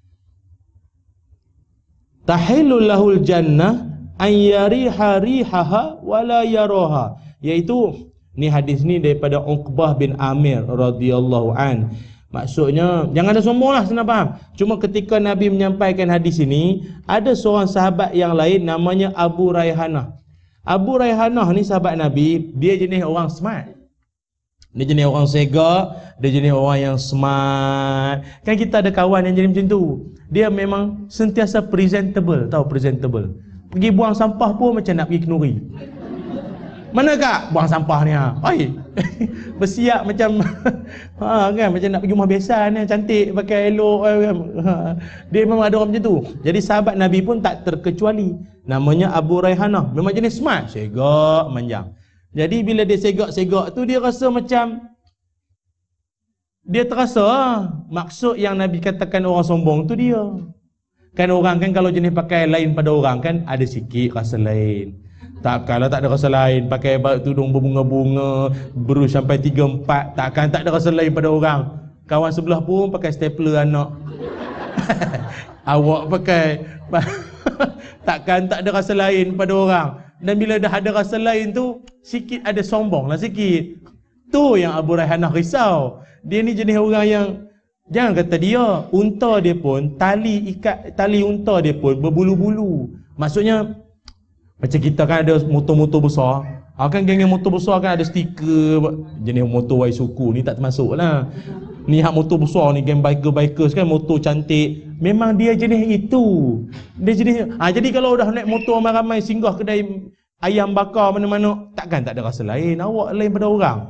tahilul lahul jannah an yariha rihaha wa la yaraha. Iaitu ni hadis ni daripada Uqbah bin Amir radhiyallahu an. Maksudnya jangan ada sombong lah, senang faham. Cuma ketika Nabi menyampaikan hadis ini, ada seorang sahabat yang lain namanya Abu Raihanah. Abu Raihanah ni sahabat Nabi, dia jenis orang smart. Dia jenis orang sega, dia jenis orang yang smart. Kan kita ada kawan yang jadi macam tu. Dia memang sentiasa presentable, tahu presentable. Pergi buang sampah pun macam nak pergi kenuri. Mana kak buang sampah ni ha? Oi. Bersiap macam ha kan, macam nak pergi rumah besan ni, cantik pakai elok kan. Ha. Dia memang ada orang macam tu. Jadi sahabat Nabi pun tak terkecuali. Namanya Abu Raihanah. Memang jenis smart, segak manjang. Jadi bila dia segak-segak tu, dia rasa macam dia terasa ha, maksud yang Nabi katakan orang sombong tu dia. Kan orang kan kalau jenis pakai lain pada orang kan ada sikit rasa lain. Takkanlah tak ada rasa lain. Pakai tudung berbunga-bunga, berus sampai tiga empat, takkan tak ada rasa lain pada orang. Kawan sebelah pun pakai stapler anak. Awak pakai takkan tak ada rasa lain pada orang. Dan bila dah ada rasa lain tu, sikit ada sombong lah sikit. Tu yang Abu Raihanah risau. Dia ni jenis orang yang, jangan kata dia, unta dia pun, tali ikat, tali unta dia pun berbulu-bulu. Maksudnya macam kita kan ada motor-motor besar, ha, kan geng motor besar kan ada stiker jenis motor Waisuku ni tak termasuk lah. Ni hak motor besar ni, geng biker-bikers kan motor cantik. Memang dia jenis itu. Dia jenis ha, jadi kalau dah naik motor ramai-ramai singgah kedai ayam bakar mana-mana, takkan tak ada rasa lain. Awak lain pada orang.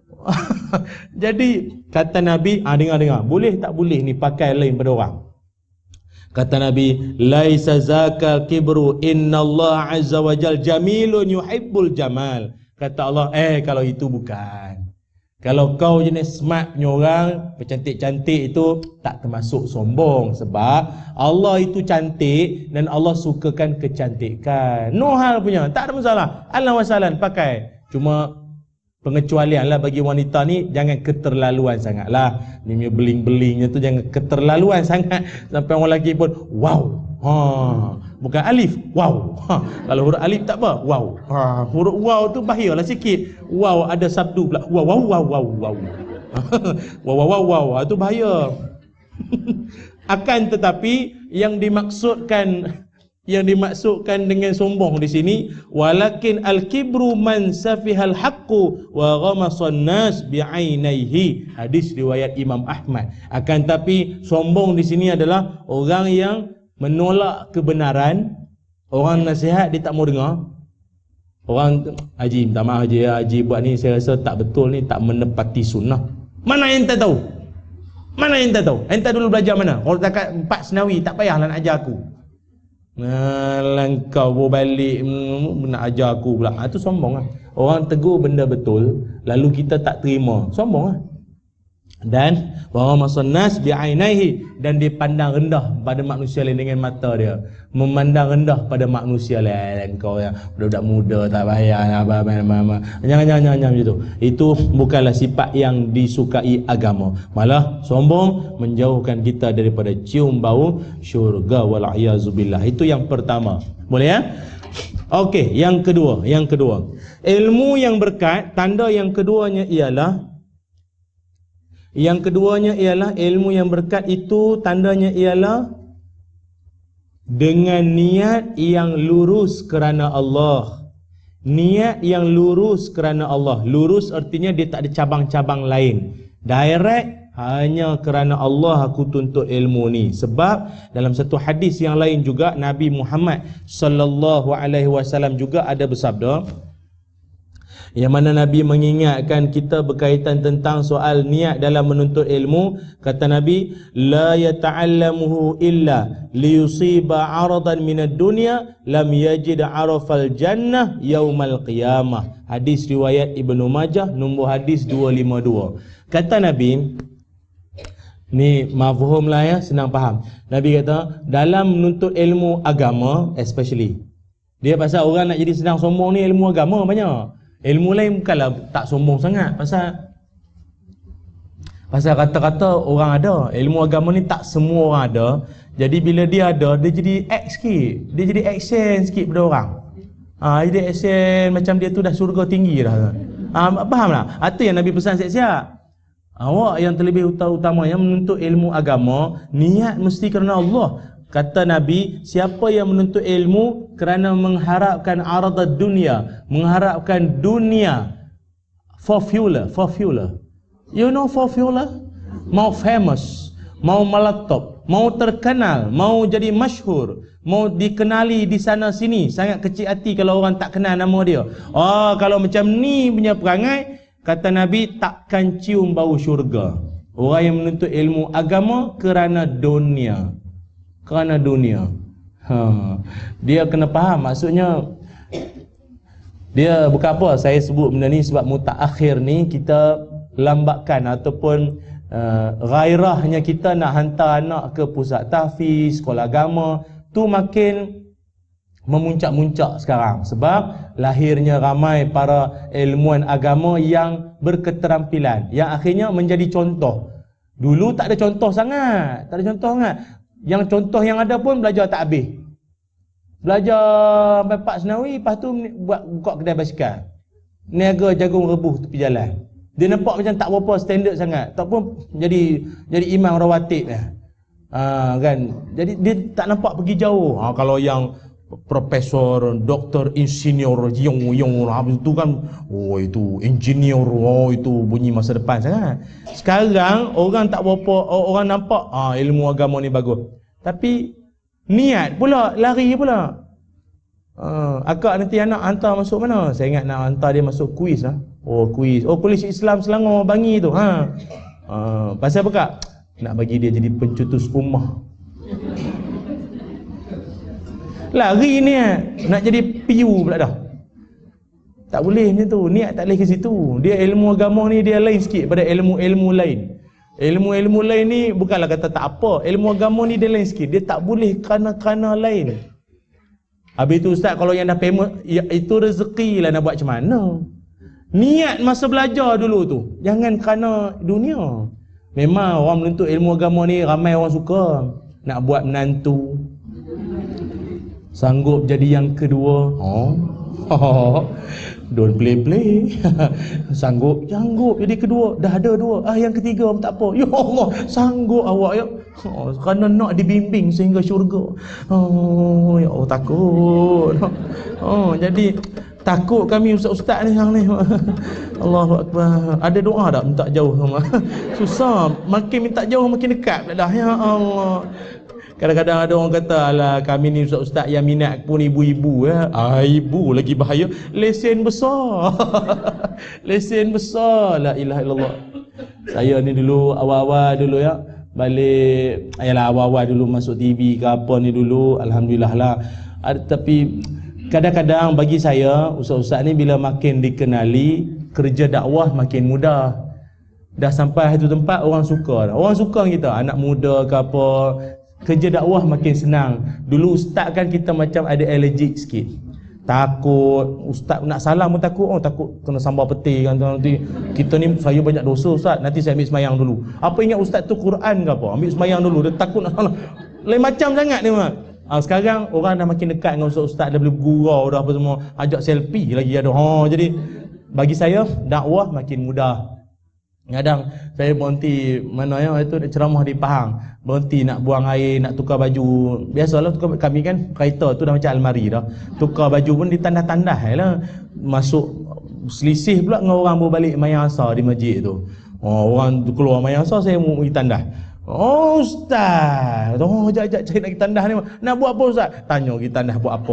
Jadi kata Nabi, ah ha, dengar-dengar, boleh tak boleh ni pakai lain pada orang. Kata Nabi, laisa zakal kibru innallaha azza wajal jamilun yuhibbul jamal. Kata Allah, eh kalau itu bukan. Kalau kau jenis smart punya orang, cantik-cantik itu tak termasuk sombong. Sebab Allah itu cantik dan Allah sukakan kecantikan. No hal punya, tak ada masalah. Ahlan wa sahlan pakai. Cuma pengecualian lah bagi wanita ni, jangan keterlaluan sangat lah. Ni punya beling-belingnya tu jangan keterlaluan sangat sampai orang lelaki pun wow. Ha, bukan alif, wow. Ha, kalau huruf alif tak apa, wow. Ha, huruf wow tu bahayalah sikit. Wow ada sabdu pula. Wow wow wow wow wow. wow wow wow wow, itu bahaya. Akan tetapi yang dimaksudkan yang dimaksudkan dengan sombong di sini, walakin al-kibru man safihal haqqu wa ghamasan nas bi'ainaihi. Hadis riwayat Imam Ahmad. Akan tapi sombong di sini adalah orang yang menolak kebenaran. Orang nasihat dia tak mau dengar. Orang, haji minta maaf haji, haji buat ni saya rasa tak betul ni, tak menepati sunnah. Mana yang tak tahu? Mana yang tak tahu? Enta dulu belajar mana? Kalau takat empat senawi tak payahlah nak ajar aku. Nah, kau berbalik nak ajar aku pula. Itu sombong lah. Orang tegur benda betul, lalu kita tak terima. Sombong lah. Dan wa masan nas bi'ainaihi, dan dia pandang rendah pada manusia lain dengan mata dia. Memandang rendah pada manusia lain. Kau yang budak muda tak payah apa apa. Jangan jangan jangan macam itu. Itu bukanlah sifat yang disukai agama. Malah sombong menjauhkan kita daripada cium bau syurga wal iazubillah. Itu yang pertama. Boleh ya? Okey, yang kedua, yang kedua. Ilmu yang berkat, tanda yang keduanya ialah Yang keduanya ialah ilmu yang berkat itu tandanya ialah dengan niat yang lurus kerana Allah. Niat yang lurus kerana Allah. Lurus artinya dia tak ada cabang-cabang lain. Direct, hanya kerana Allah aku tuntut ilmu ni. Sebab dalam satu hadis yang lain juga Nabi Muhammad sallallahu alaihi wasallam juga ada bersabda, yang mana Nabi mengingatkan kita berkaitan tentang soal niat dalam menuntut ilmu. Kata Nabi, la yata'allamuhu illa liyusiba 'aradan minad dunya lam yajid 'arafal jannah yaumal qiyamah. Hadis riwayat Ibnu Majah, nombor hadis dua lima dua. Kata Nabi, ni mafhum lah ya, senang faham. Nabi kata dalam menuntut ilmu agama, especially dia pasal orang nak jadi senang sombong ni, ilmu agama banyak. Ilmu lain bukanlah tak sombong sangat. Pasal Pasal kata-kata orang ada. Ilmu agama ni tak semua orang ada. Jadi bila dia ada, dia jadi act sikit. Dia jadi action sikit pada orang. Ha, jadi action macam dia tu dah surga tinggi dah. Ha, faham tak? Itu yang Nabi pesan siap-siap. Awak yang terlebih utama yang menuntut ilmu agama, niat mesti kerana Allah. Kata Nabi, siapa yang menuntut ilmu kerana mengharapkan aradad dunia, mengharapkan dunia, formula, formula. You know formula? Mau famous, mau meletop, mau terkenal, mau jadi masyhur, mau dikenali di sana sini. Sangat kecil hati kalau orang tak kenal nama dia. Oh, kalau macam ni punya perangai, kata Nabi, takkan cium bau syurga. Orang yang menuntut ilmu agama kerana dunia. Kerana dunia. Ha. Dia kena faham, maksudnya dia bukan apa saya sebut benda ni sebab mutaakhir ni kita lambatkan ataupun uh, gairahnya kita nak hantar anak ke pusat tahfiz, sekolah agama tu makin memuncak-muncak sekarang sebab lahirnya ramai para ilmuwan agama yang berketerampilan yang akhirnya menjadi contoh. Dulu tak ada contoh sangat, tak ada contoh sangat. Yang contoh yang ada pun belajar tak habis. Belajar sampai empat senawi, lepas tu buat buka kedai basikal. Niaga jagung rebus tepi jalan. Dia nampak macam tak berapa standard sangat. Tak pun jadi jadi imam rawatib dah. Ha, kan. Jadi dia tak nampak pergi jauh. Ha, kalau yang profesor, doktor, insinyur, yung yung itu kan, oh itu engineer, oh itu bunyi masa depan sangat. Sekarang orang tak berapa, orang nampak ah ilmu agama ni bagus. Tapi niat pula lari pula. Ah, akak nanti anak hantar masuk mana? Saya ingat nak hantar dia masuk kuis ah. Oh kuis. Oh kuis Islam Selangor Bangi tu. Ha. Ah, pasal apa kak? Nak bagi dia jadi pencetus ummah. Lari ni nak jadi P U pula dah. Tak boleh macam tu. Niat tak boleh ke situ. Dia ilmu agama ni dia lain sikit pada ilmu-ilmu lain. Ilmu-ilmu lain ni bukanlah kata tak apa. Ilmu agama ni dia lain sikit. Dia tak boleh kerana-kerana lain. Habis tu ustaz kalau yang dah famous ya, itu rezeki lah nak buat macam mana. Niat masa belajar dulu tu, jangan kerana dunia. Memang orang menuntut ilmu agama ni ramai orang suka. Nak buat menantu, sanggup jadi yang kedua. Oh, don't play play. Sanggup, sanggup jadi kedua. Dah ada dua. Ah, yang ketiga tak apa. Ya Allah, sanggup awak ya. Oh, kerana nak dibimbing sehingga syurga. Oh, ya Allah, takut. Oh, jadi takut kami ustaz-ustaz ni hang ni. Allahu akbar. Ada doa tak minta jauh sama? Susah. Makin minta jauh makin dekat pula dah. Ya Allah. Kadang-kadang ada orang kata, alah kami ni ustaz-ustaz yang minat pun ibu-ibu ya. Ah, ibu lagi bahaya. Lesen besar. Lesen besar. La ilaha illallah. Saya ni dulu awal-awal dulu ya, balik ayalah awal-awal dulu masuk T V ke apa ni dulu, alhamdulillah lah. Ada, tapi kadang-kadang bagi saya ustaz-ustaz ni bila makin dikenali, kerja dakwah makin mudah. Dah sampai satu tempat orang suka dah. Orang suka kita, anak muda ke apa, kerja dakwah makin senang. Dulu ustaz kan kita macam ada allergic sikit. Takut, ustaz nak salam pun takut. Oh, takut kena sambar peti kan nanti. Kita ni saya banyak dosa ustaz, nanti saya ambil semayang dulu. Apa ingat ustaz tu Quran ke apa? Ambil semayang dulu, dia takut nak salam. Lain macam sangat dia mak. Ha, sekarang orang dah makin dekat dengan ustaz-ustaz, dah boleh bergurau dah apa semua, ajak selfie lagi ada. Ha, jadi bagi saya dakwah makin mudah. Kadang saya berhenti mana ya itu ceramah di Pahang, berhenti nak buang air, nak tukar baju. Biasalah tukar, kami kan kereta tu dah macam almari dah. Tukar baju pun ditandah-tandah lah. Masuk selisih pula dengan orang berbalik mayang asar di masjid tu. Oh, orang tu keluar mayang asar, saya mau pergi tandah. Oh ustaz, oh jap-jap cari nak pergi tandah ni. Nak buat apa ustaz? Tanya pergi tandah buat apa.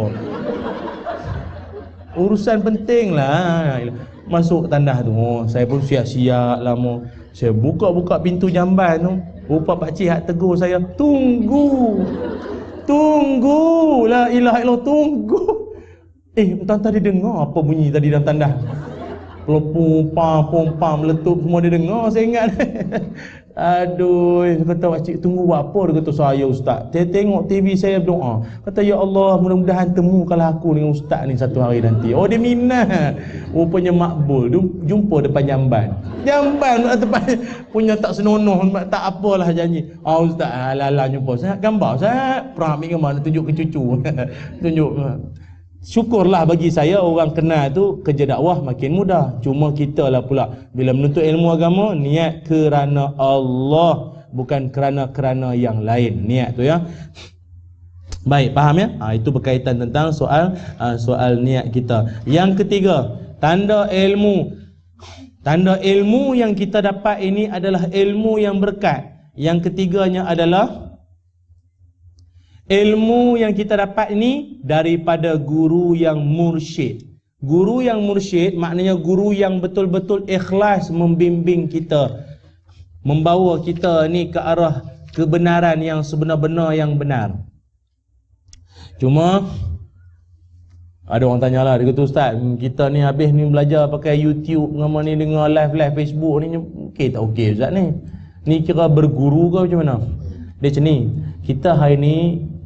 Urusan penting lah. Masuk tandah tu, oh, saya pun siap-siap lama. Saya buka-buka pintu jamban tu, rupa pakcik hak tegur saya, tunggu, tunggu, la ilaha illallah, tunggu. Eh, entah tadi dengar apa bunyi tadi dalam tandah? Pompa, pompa, meletup semua dia dengar, saya ingat. Aduh, dia kata pakcik tunggu buat apa? Dia kata saya ustaz, saya tengok T V saya berdoa. Kata ya Allah, mudah-mudahan temukanlah aku dengan ustaz ni satu hari nanti. Oh, dia minat. Rupanya makbul. Jumpa depan jamban. Jamban depan punya tak senonoh, tak apalah janji. Ah oh, ustaz, ala-ala jumpa. Saya gambar, saya pernah ambil gambar nak tunjuk ke cucu. Tunjuk. Syukurlah bagi saya orang kenal tu kerja dakwah makin mudah. Cuma kita lah pula bila menuntut ilmu agama niat kerana Allah, bukan kerana-kerana yang lain. Niat tu ya. Baik, faham ya? Ha, itu berkaitan tentang soal uh, soal niat kita. Yang ketiga, tanda ilmu. Tanda ilmu yang kita dapat ini adalah ilmu yang berkat. Yang ketiganya adalah ilmu yang kita dapat ini daripada guru yang mursyid. Guru yang mursyid maknanya guru yang betul-betul ikhlas membimbing kita, membawa kita ni ke arah kebenaran yang sebenar-benar yang benar. Cuma ada orang tanyalah, dia kata ustaz, kita ni habis ni belajar pakai YouTube dengan ni, dengar live-live Facebook ni, okey tak okey ustaz ni? Ni kira berguru ke macam mana? Dia macam ni, kita hari ni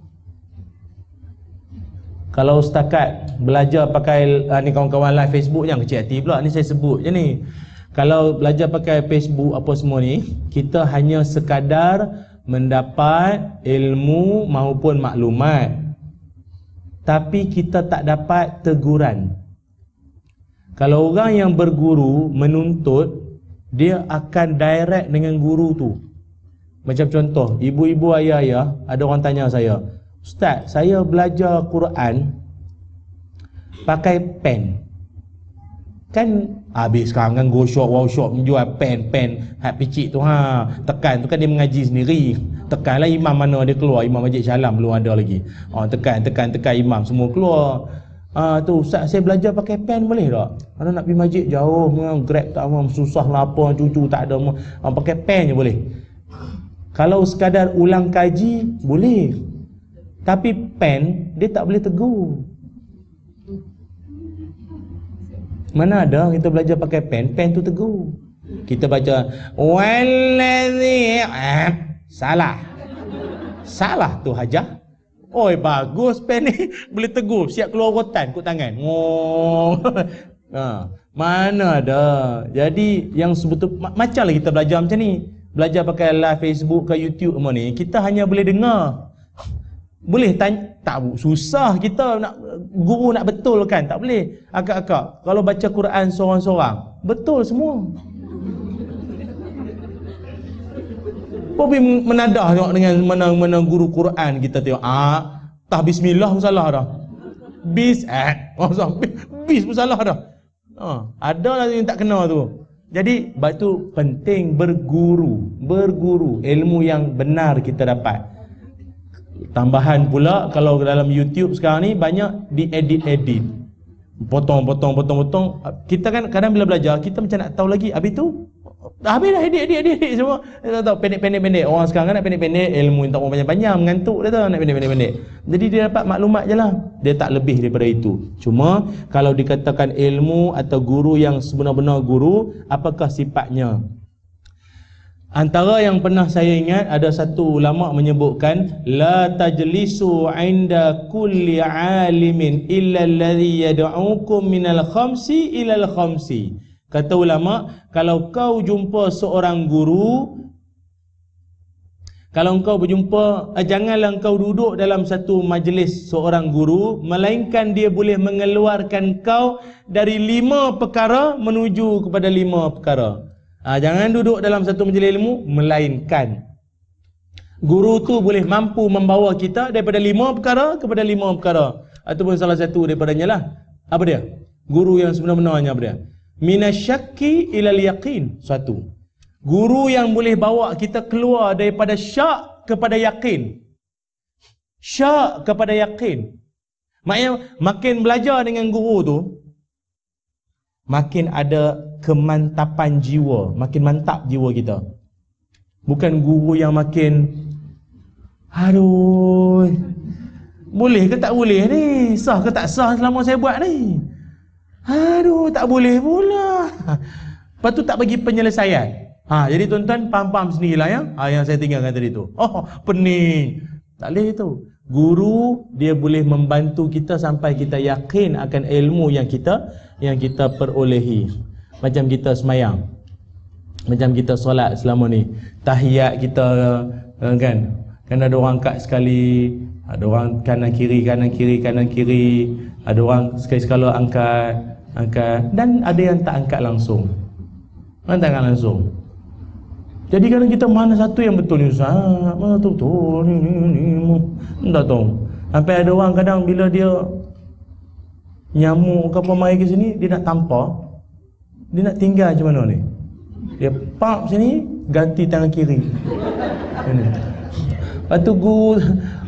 kalau setakat belajar pakai uh, ni kawan-kawan live Facebook yang kecil hati pula ni saya sebut je ni. Kalau belajar pakai Facebook apa semua ni, kita hanya sekadar mendapat ilmu maupun maklumat. Tapi kita tak dapat teguran. Kalau orang yang berguru menuntut, dia akan direct dengan guru tu. Macam contoh, ibu-ibu ayah-ayah, ada orang tanya saya, ustaz, saya belajar Quran pakai pen. Kan habis sekarang kan go shop, wow shop menjual pen, pen hak picit tu ha. Tekan tu kan dia mengaji sendiri. Tekanlah imam mana dia keluar, imam Masjid Syalam belum ada lagi. Ha, tekan tekan tekan imam semua keluar. Ah tu ustaz, saya belajar pakai pen boleh tak? Kalau nak pergi masjid jauh, Grab tak mau, susah lah apa, cucu tak ada, ha, pakai pen je boleh. Kalau sekadar ulang kaji boleh. Tapi pen dia tak boleh tegur. Mana ada kita belajar pakai pen, pen tu tegur. Kita baca wallazi ah, salah. Salah tu hajah. Oi bagus pen ni boleh tegur, siap keluar rotan kot tangan. Oh. Ha, mana ada. Jadi yang sebetul ma- macam lah kita belajar macam ni. Belajar pakai live Facebook ke YouTube semua ni, kita hanya boleh dengar. Boleh tanya, tak susah kita nak guru nak betulkan, tak boleh. Akak-akak kalau baca Quran seorang-seorang, betul semua. Apa pergi menadah tengok dengan mana-mana guru Quran kita tengok. Ah, tah bismillah pun salah dah. Bis eh, maksud bis pun salah dah. Ha, ada lah yang tak kena tu. Jadi sebab tu penting berguru, berguru ilmu yang benar kita dapat. Tambahan pula kalau dalam YouTube sekarang ni banyak diedit-edit. Potong-potong potong-potong. Kita kan kadang bila belajar kita macam nak tahu lagi. Habis tu dah habis dah edit edit edit semua. Dia tahu pendek-pendek pendek. Orang sekarang kan nak pendek-pendek, ilmu yang tak mau panjang-panjang, mengantuk dia tahu nak pendek-pendek pendek. Jadi dia dapat maklumat je lah. Dia tak lebih daripada itu. Cuma kalau dikatakan ilmu atau guru yang sebenar-benar guru, apakah sifatnya? Antara yang pernah saya ingat, ada satu ulama menyebutkan la tajlisu 'inda kulli 'alimin illa alladhi yad'ukum minal khamsi ilal khamsi. Kata ulama, kalau kau jumpa seorang guru, kalau engkau berjumpa, eh, janganlah engkau duduk dalam satu majlis seorang guru, melainkan dia boleh mengeluarkan kau dari lima perkara menuju kepada lima perkara. Ha, jangan duduk dalam satu majlis ilmu, melainkan guru tu boleh mampu membawa kita daripada lima perkara kepada lima perkara. Ataupun salah satu daripadanya lah. Apa dia? Guru yang sebenar-benarnya apa dia? Minasyakki ilal yaqin. Satu. Guru yang boleh bawa kita keluar daripada syak kepada yakin. Syak kepada yakin. Maknanya makin belajar dengan guru tu, makin ada kemantapan jiwa, makin mantap jiwa kita. Bukan guru yang makin aduh, boleh ke tak boleh ni? Sah ke tak sah selama saya buat ni? Aduh, tak boleh pula. Lepas tu tak bagi penyelesaian. Ha, jadi tuan-tuan faham-faham sendirilah ya. Ha, yang saya tinggalkan tadi tu. Oh, pening. Tak boleh tu. Guru dia boleh membantu kita sampai kita yakin akan ilmu yang kita yang kita perolehi. Macam kita semayang, macam kita solat selama ni, tahiyat kita kan, kan ada orang angkat sekali, ada orang kanan kiri kanan kiri kanan kiri, ada orang sekali-sekala angkat angkat, dan ada yang tak angkat langsung. Mana tak angkat langsung. Jadi kadang kita mana satu yang betul ni Ustaz, mana tu betul ni ni ni tak tahu. Sampai ada orang kadang bila dia nyamuk ke apa mai ke sini, dia nak tampar, dia nak tinggal macam mana ni? Dia pak sini, ganti tangan kiri. Ini. Lepas tu guru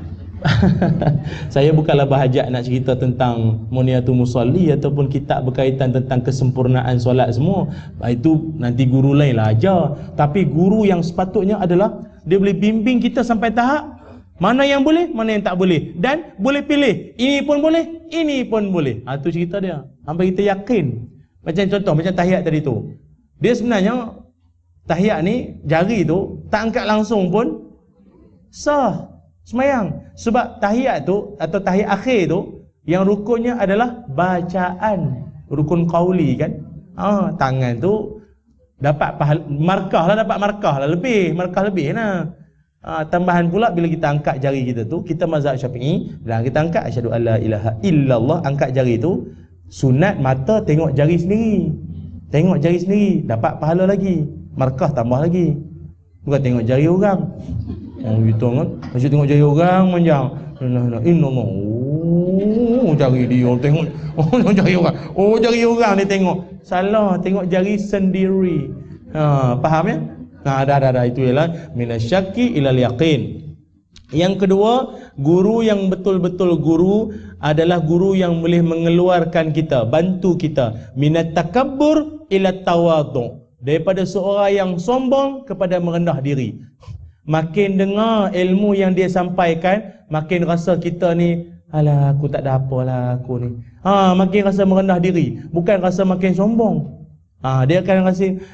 saya bukanlah berhajat nak cerita tentang Muniyatul Musalli ataupun kitab berkaitan tentang kesempurnaan solat semua. Itu nanti guru lain lah ajar. Tapi guru yang sepatutnya adalah dia boleh bimbing kita sampai tahap mana yang boleh, mana yang tak boleh, dan boleh pilih. Ini pun boleh, ini pun boleh. Ha, tu cerita dia. Sampai kita yakin. Macam contoh, macam tahiyat tadi tu. Dia sebenarnya tahiyat ni, jari tu tak angkat langsung pun sah semayang. Sebab tahiyat tu atau tahiyat akhir tu, yang rukunnya adalah bacaan. Rukun qauli kan. Ha, tangan tu dapat pahala, markah lah, dapat markah lah lebih, markah lebih lah. Ha, tambahan pula bila kita angkat jari kita tu, kita mazhab Syafi'i, dan kita angkat asyhadu alla ilaha illallah, angkat jari tu, sunat mata tengok jari sendiri. Tengok jari sendiri, dapat pahala lagi, markah tambah lagi. Bukan tengok jari orang. Oh gitu kan. Masih tengok jari orang panjang. Inna inna oh jari dia tengok. Oh jari orang. Oh jari orang dia tengok. Salah, tengok jari sendiri. Ha, faham ya? Nah, dah dah dah itu ialah minasyakki ilal yaqin. Yang kedua, guru yang betul-betul guru adalah guru yang boleh mengeluarkan kita, bantu kita minat takabbur ila tawadhu, daripada seorang yang sombong kepada merendah diri. Makin dengar ilmu yang dia sampaikan, makin rasa kita ni alah aku tak ada apalah aku ni. Ha, makin rasa merendah diri, bukan rasa makin sombong. Ha, dia akan rasa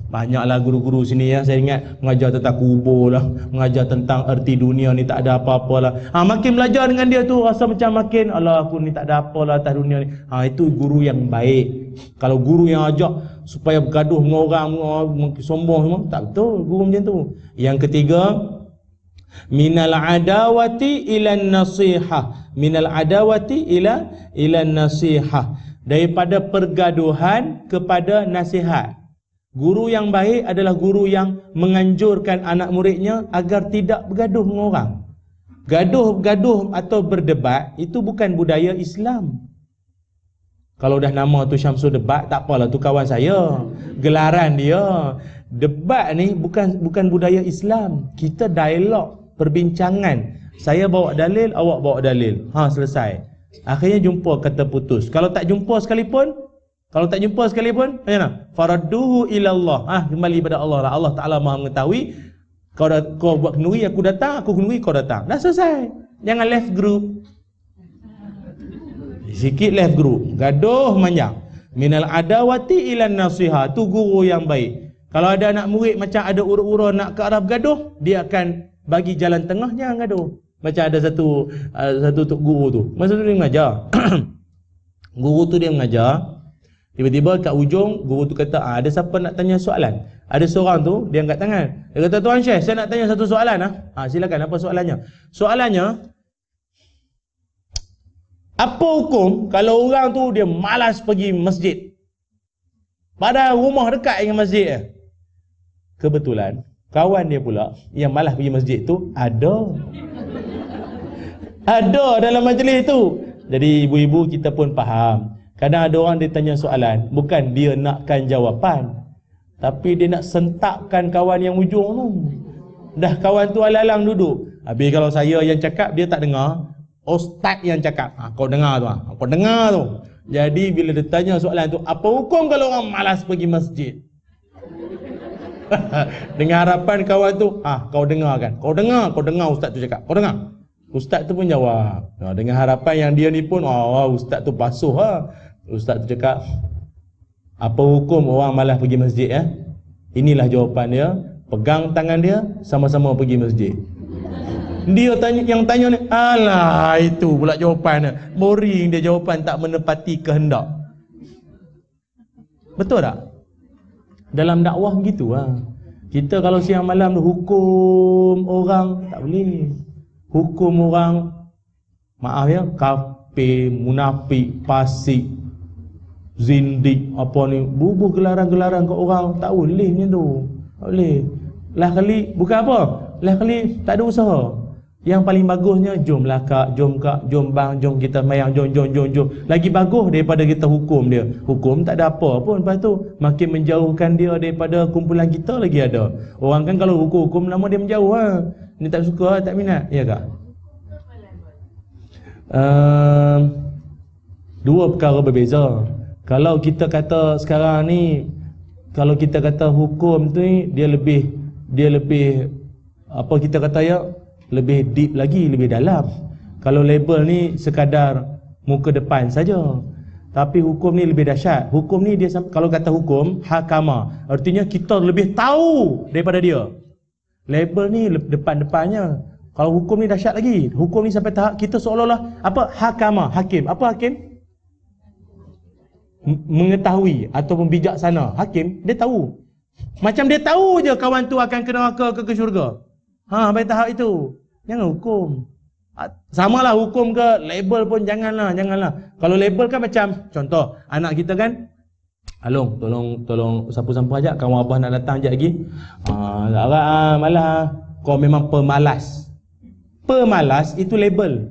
Banyaklah guru-guru sini ya, saya ingat mengajar tentang kubur lah, mengajar tentang erti dunia ni tak ada apa-apa lah. Ha, makin belajar dengan dia tu rasa macam makin, alah aku ni tak ada apa lah atas dunia ni. Ha, itu guru yang baik. Kalau guru yang ajak supaya bergaduh dengan orang, sombong semua, tak betul guru macam tu. Yang ketiga, minal adawati ilan nasihah. Minal adawati ila ilan nasihah. Daripada pergaduhan kepada nasihat. Guru yang baik adalah guru yang menganjurkan anak muridnya agar tidak bergaduh dengan orang. Gaduh-gaduh atau berdebat itu bukan budaya Islam. Kalau dah nama tu Syamsul Debat, tak apalah, tu kawan saya, gelaran dia. Debat ni bukan bukan budaya Islam. Kita dialog, perbincangan. Saya bawa dalil, awak bawa dalil. Ha, selesai. Akhirnya jumpa kata putus. Kalau tak jumpa sekalipun, kalau tak jumpa sekalipun, macam mana? Faradduhu ilallah. Ah, kembali pada Allah lah. Allah Taala Maha mengetahui. Kau dah, kau buat kenduri, aku datang, aku kenduri, kau datang. Dah selesai. Jangan left group. Sikit left group. Gaduh manjang. Minal adawati ilan nasiha. Tu guru yang baik. Kalau ada anak murid macam ada ura-ura nak ke arah bergaduh, dia akan bagi jalan tengah, jangan gaduh. Macam ada satu uh, satu tok guru tu. Masa tu dia mengajar. Guru tu dia mengajar. Tiba-tiba kat ujung guru tu kata, ah, ada siapa nak tanya soalan? Ada seorang tu dia angkat tangan. Dia kata, Tuan Syekh, saya nak tanya satu soalan ah. Ha, silakan, apa soalannya? Soalannya, apa hukum kalau orang tu dia malas pergi masjid? Padahal rumah dekat dengan masjid eh. Kebetulan kawan dia pula yang malas pergi masjid tu ada. Ada dalam majlis tu. Jadi ibu-ibu kita pun faham. Kadang ada orang dia tanya soalan, bukan dia nakkan jawapan, tapi dia nak sentakkan kawan yang ujung tu. Dah kawan tu alang-alang duduk. Habis kalau saya yang cakap, dia tak dengar, ustaz yang cakap. Ha, kau dengar tu, ha. Kau dengar tu. Jadi bila dia tanya soalan tu, apa hukum kalau orang malas pergi masjid? Dengan harapan kawan tu, ah, kau dengar kan? Kau dengar, kau dengar ustaz tu cakap. Kau dengar. Ustaz tu pun jawab. Nah, dengan harapan yang dia ni pun, oh, ustaz tu basuh ha. Ustaz tu cakap, apa hukum orang malas pergi masjid ya? Inilah jawapan dia. Pegang tangan dia, sama-sama pergi masjid. Dia tanya, yang tanya ni, alah itu pula jawapan dia. Boring dia jawapan, tak menepati kehendak. Betul tak? Dalam dakwah begitu lah. Kita kalau siang malam tu hukum orang, tak boleh. Hukum orang, maaf ya, kafir, munafik, fasik, zindik, apa ni, bubuh gelaran-gelaran ke orang, tak boleh macam tu. Tak boleh. Lah kali, bukan apa? Lah kali tak ada usaha. Yang paling bagusnya, jomlah kak, jom kak, jom bang, jom kita mayang, jom, jom, jom, jom. Lagi bagus daripada kita hukum dia. Hukum tak ada apa pun, lepas tu makin menjauhkan dia daripada kumpulan kita lagi ada. Orang kan kalau hukum-hukum lama dia menjauh ha. Ni tak suka, tak minat, ya kak? Uh, dua perkara berbeza. Kalau kita kata sekarang ni, kalau kita kata hukum tu ni, dia lebih, dia lebih, apa kita kata ya, lebih deep lagi, lebih dalam. Kalau label ni sekadar muka depan saja. Tapi hukum ni lebih dahsyat. Hukum ni dia, kalau kata hukum, hakama, artinya kita lebih tahu daripada dia. Label ni depan-depannya. Kalau hukum ni dahsyat lagi. Hukum ni sampai tahap kita seolah-olah apa? Hakama, hakim. Apa hakim? M- mengetahui ataupun bijaksana. Hakim, dia tahu. Macam dia tahu je kawan tu akan ke neraka ke ke syurga. Ha, sampai tahap itu. Jangan hukum. Samalah hukum ke label pun janganlah, janganlah. Kalau label kan macam contoh, anak kita kan, Along, tolong tolong sapu-sapu ajak, kawan abah nak datang ajak lagi. Ah, uh, malah kau memang pemalas. Pemalas itu label.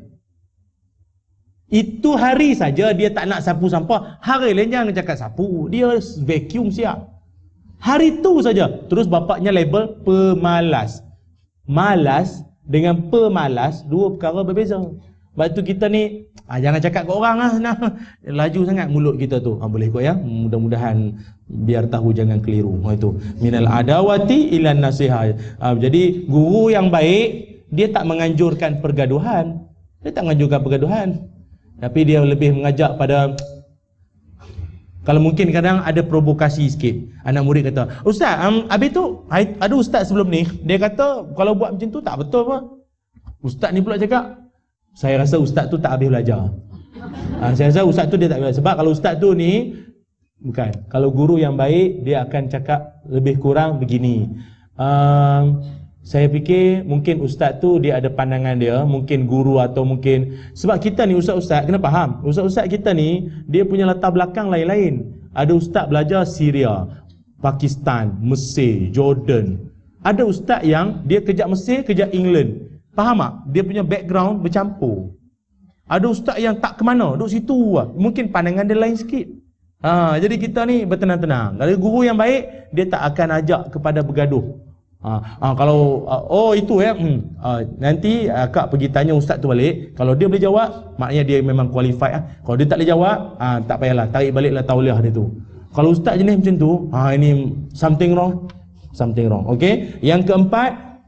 Itu hari saja dia tak nak sapu sampah, hari lain jangan cakap sapu, dia vacuum siap. Hari tu saja. Terus bapaknya label pemalas. Malas dengan pemalas dua perkara berbeza. Sebab tu kita ni ah, jangan cakap ke orang lah nah, laju sangat mulut kita tu. Ah, boleh kot ya. Mudah-mudahan biar tahu jangan keliru. Ha, itu minal adawati ilan nasiha. Ah, jadi guru yang baik dia tak menganjurkan pergaduhan. Dia tak menganjurkan pergaduhan. Tapi dia lebih mengajak pada Kalau mungkin kadang ada provokasi sikit. Anak murid kata, "Ustaz, um, habis tu ada ustaz sebelum ni, dia kata kalau buat macam tu tak betul apa?" Ustaz ni pula cakap, "Saya rasa ustaz tu tak habis belajar." Ha, saya rasa ustaz tu dia tak habis belajar. Sebab kalau ustaz tu ni, bukan. Kalau guru yang baik, dia akan cakap lebih kurang begini. Um, saya fikir mungkin ustaz tu dia ada pandangan dia, mungkin guru atau mungkin, sebab kita ni ustaz-ustaz kena faham, ustaz-ustaz kita ni dia punya latar belakang lain-lain. Ada ustaz belajar Syria, Pakistan, Mesir, Jordan. Ada ustaz yang dia kerja Mesir, kerja England. Faham tak? Dia punya background bercampur. Ada ustaz yang tak ke mana, duduk situ lah. Mungkin pandangan dia lain sikit. Ha, jadi kita ni bertenang-tenang. Kalau guru yang baik, dia tak akan ajak kepada bergaduh. Ha, ha, kalau oh itu ya, hmm, ha, nanti akak pergi tanya ustaz tu balik. Kalau dia boleh jawab, maknanya dia memang qualified lah. Kalau dia tak boleh jawab, ha, tak payahlah, tarik baliklah tauliah dia tu. Kalau ustaz jenis macam tu, ha, ini something wrong, something wrong. Okey. Yang keempat,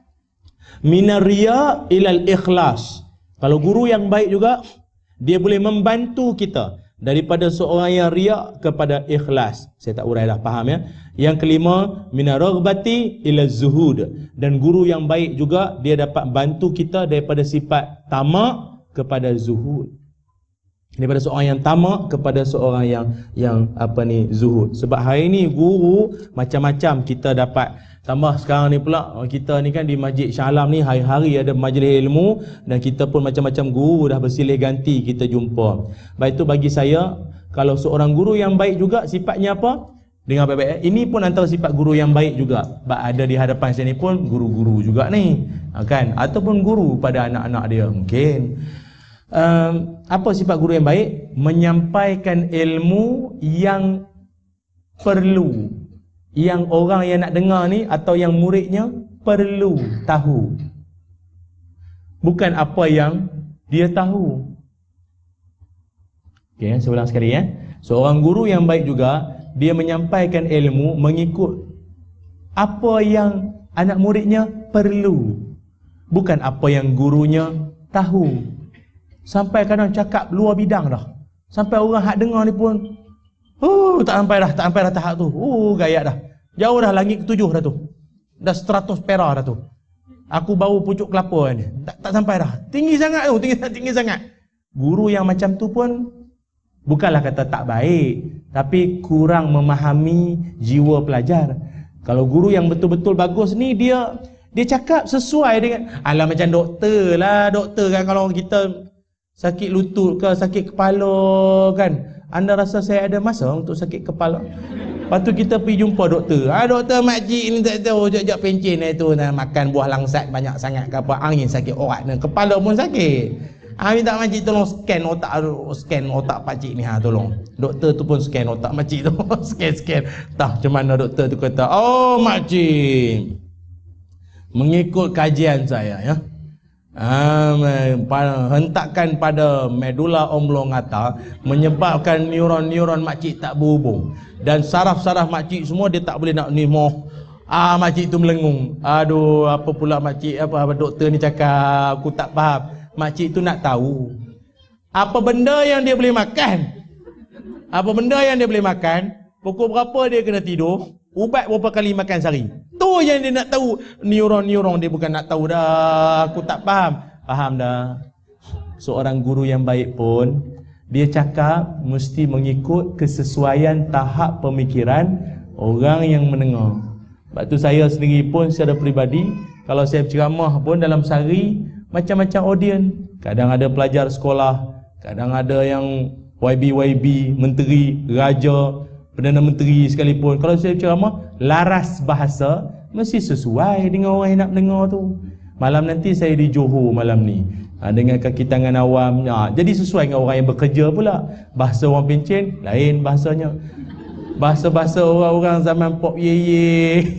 minariya ilal ikhlas. Kalau guru yang baik juga, dia boleh membantu kita daripada seorang yang riak kepada ikhlas. Saya tak urai dah, faham ya. Yang kelima, minaraghbati ila zuhud. Dan guru yang baik juga, dia dapat bantu kita daripada sifat tamak kepada zuhud. Daripada seorang yang tamak kepada seorang yang yang apa ni, zuhud. Sebab hari ni guru macam-macam kita dapat. Tambah sekarang ni pula, kita ni kan di Masjid Shah Alam ni hari-hari ada majlis ilmu, dan kita pun macam-macam guru dah bersilih ganti kita jumpa. Baik itu bagi saya, kalau seorang guru yang baik juga sifatnya apa? Dengar baik-baik. Ini pun antara sifat guru yang baik juga. Sebab ada di hadapan saya ni pun guru-guru juga ni, kan? Ataupun guru pada anak-anak dia mungkin. Um, apa sifat guru yang baik? Menyampaikan ilmu yang perlu, yang orang yang nak dengar ni atau yang muridnya perlu tahu, bukan apa yang dia tahu. Okey, saya ulang sekali ya. Seorang guru yang baik juga, dia menyampaikan ilmu mengikut apa yang anak muridnya perlu, bukan apa yang gurunya tahu. Sampai kadang cakap luar bidang dah, sampai orang hak dengar ni pun, oh, tak sampai dah, tak sampai dah tahap tu. Oh, gaya dah. Jauh dah, langit ketujuh dah tu. Dah seratus perak dah tu. Aku baru pucuk kelapa ni. Tak, tak sampai dah. Tinggi sangat tu, tinggi, tinggi sangat. Guru yang macam tu pun bukanlah kata tak baik, tapi kurang memahami jiwa pelajar. Kalau guru yang betul-betul bagus ni, dia dia cakap sesuai dengan, alah macam doktor lah. Doktor kan, kalau kita sakit lutut ke, sakit kepala kan, anda rasa saya ada masa untuk sakit kepala? Lepas tu kita pergi jumpa doktor. Ah, doktor makcik ni tak tahu, jap-jap pencen tu nak makan buah langsat banyak sangat ke apa, angin sakit orat ni, kepala pun sakit. Ah, minta makcik tolong scan otak, scan otak pakcik ni, ha, tolong. Doktor tu pun scan otak makcik tu. Scan-scan. Tah macam mana doktor tu kata, "Oh makcik, mengikut kajian saya ya, Ah, hentakan pada medula oblongata menyebabkan neuron-neuron makcik tak berhubung, dan saraf-saraf makcik semua dia tak boleh nak ni moh. Ah, makcik tu melengung. Aduh, apa pula makcik, apa, apa doktor ni cakap, aku tak faham. Makcik tu nak tahu apa benda yang dia boleh makan. Apa benda yang dia boleh makan, pukul berapa dia kena tidur, ubat berapa kali makan sehari. Tu yang dia nak tahu. Neuron-neuron dia bukan nak tahu dah. Aku tak faham. Faham dah. Seorang guru yang baik pun, dia cakap mesti mengikut kesesuaian tahap pemikiran orang yang mendengar. Sebab tu saya sendiri pun secara peribadi, kalau saya ceramah pun dalam sehari, macam-macam audien. Kadang ada pelajar sekolah, kadang ada yang Y B Y B, menteri, raja, Perdana Menteri sekalipun. Kalau saya ceramah, laras bahasa mesti sesuai dengan orang yang nak dengar tu. Malam nanti saya di Johor malam ni, ha, dengan kaki tangan awam, ha, jadi sesuai dengan orang yang bekerja pula. Bahasa orang Pencen lain bahasanya. Bahasa-bahasa orang-orang zaman pop ye ye,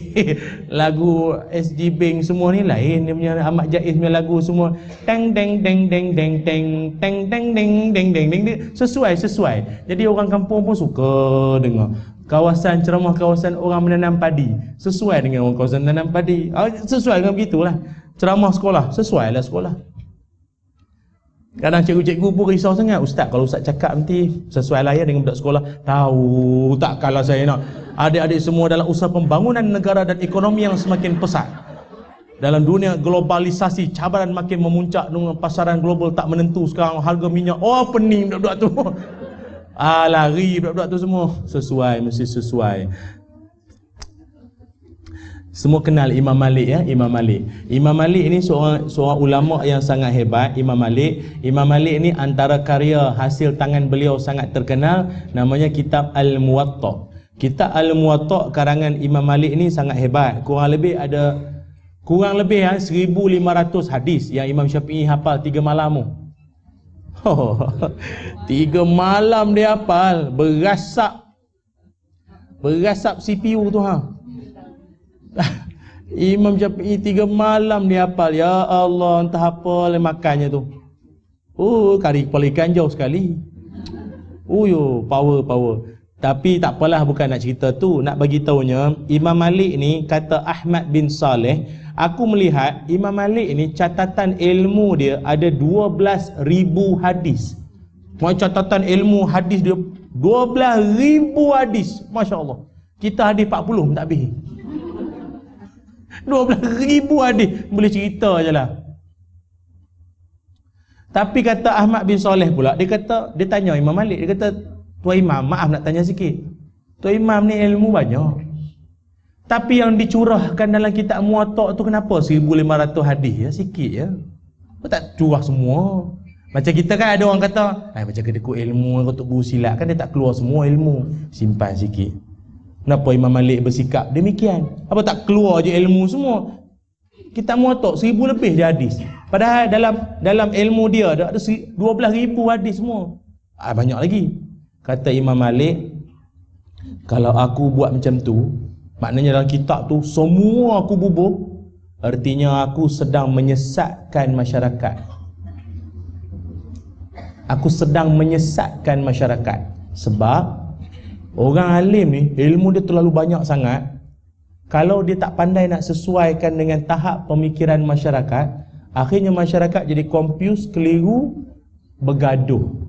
lagu S G Bank semua ni lain. Dia punya Ahmad Jaiz punya lagu semua teng deng deng deng deng teng teng deng deng deng deng deng, sesuai sesuai. Jadi orang kampung pun suka dengar. Kawasan ceramah kawasan orang menanam padi, sesuai dengan orang kawasan menanam padi. Sesuai dengan begitulah. Ceramah sekolah, sesuailah sekolah. Kadang cikgu-cikgu pun risau sangat. Ustaz, kalau ustaz cakap nanti sesuai layan dengan budak sekolah. Tahu takkanlah saya nak. Adik-adik semua dalam usaha pembangunan negara dan ekonomi yang semakin pesat. Dalam dunia globalisasi, cabaran makin memuncak dengan pasaran global tak menentu sekarang. Harga minyak, oh pening budak-budak tu. Ah, lari budak-budak tu semua. Sesuai, mesti sesuai. Semua kenal Imam Malik ya, Imam Malik. Imam Malik ini seorang seorang ulama yang sangat hebat, Imam Malik. Imam Malik ini antara karya hasil tangan beliau sangat terkenal, namanya kitab Al-Muwatta. Kitab Al-Muwatta karangan Imam Malik ini sangat hebat. Kurang lebih ada kurang lebih ya, seribu lima ratus hadis yang Imam Syafi'i hafal tiga malam tu. Oh, tiga malam dia hafal, berasap berasap C P U tu ha. Imam Syafi'i tiga malam dia hafal. Ya Allah, entah apa le makannya tu. Oh, kari kepala ikan jauh sekali. Oh yo, power power. Tapi tak apalah, bukan nak cerita tu. Nak bagi tahunya, Imam Malik ni kata Ahmad bin Saleh, aku melihat Imam Malik ni catatan ilmu dia ada dua belas ribu hadis. Mau catatan ilmu hadis dia dua belas ribu hadis. Masya-Allah. Kita hadis empat puluh tak habis. dua belas ribu hadis boleh cerita je lah. Tapi kata Ahmad bin Saleh pula, dia kata, dia tanya Imam Malik, dia kata, Tuan Imam, maaf nak tanya sikit, Tuan Imam ni ilmu banyak, tapi yang dicurahkan dalam kitab Muwatta tu kenapa seribu lima ratus hadis ya? Sikit ya, tak curah semua. Macam kita kan ada orang kata, eh macam kedekut ilmu kau tu guru silat kan, dia tak keluar semua ilmu, simpan sikit. Kenapa Imam Malik bersikap demikian? Apa tak keluar je ilmu semua? Kitab Muwatta seribu lebih dia hadis. Padahal dalam dalam ilmu dia ada dua belas ribu hadis semua. Ah, banyak lagi. Kata Imam Malik, kalau aku buat macam tu, maknanya dalam kitab tu semua aku bubuh, artinya aku sedang menyesatkan masyarakat. Aku sedang menyesatkan masyarakat. Sebab orang alim ni ilmu dia terlalu banyak sangat. Kalau dia tak pandai nak sesuaikan dengan tahap pemikiran masyarakat, akhirnya masyarakat jadi confused, keliru, bergaduh.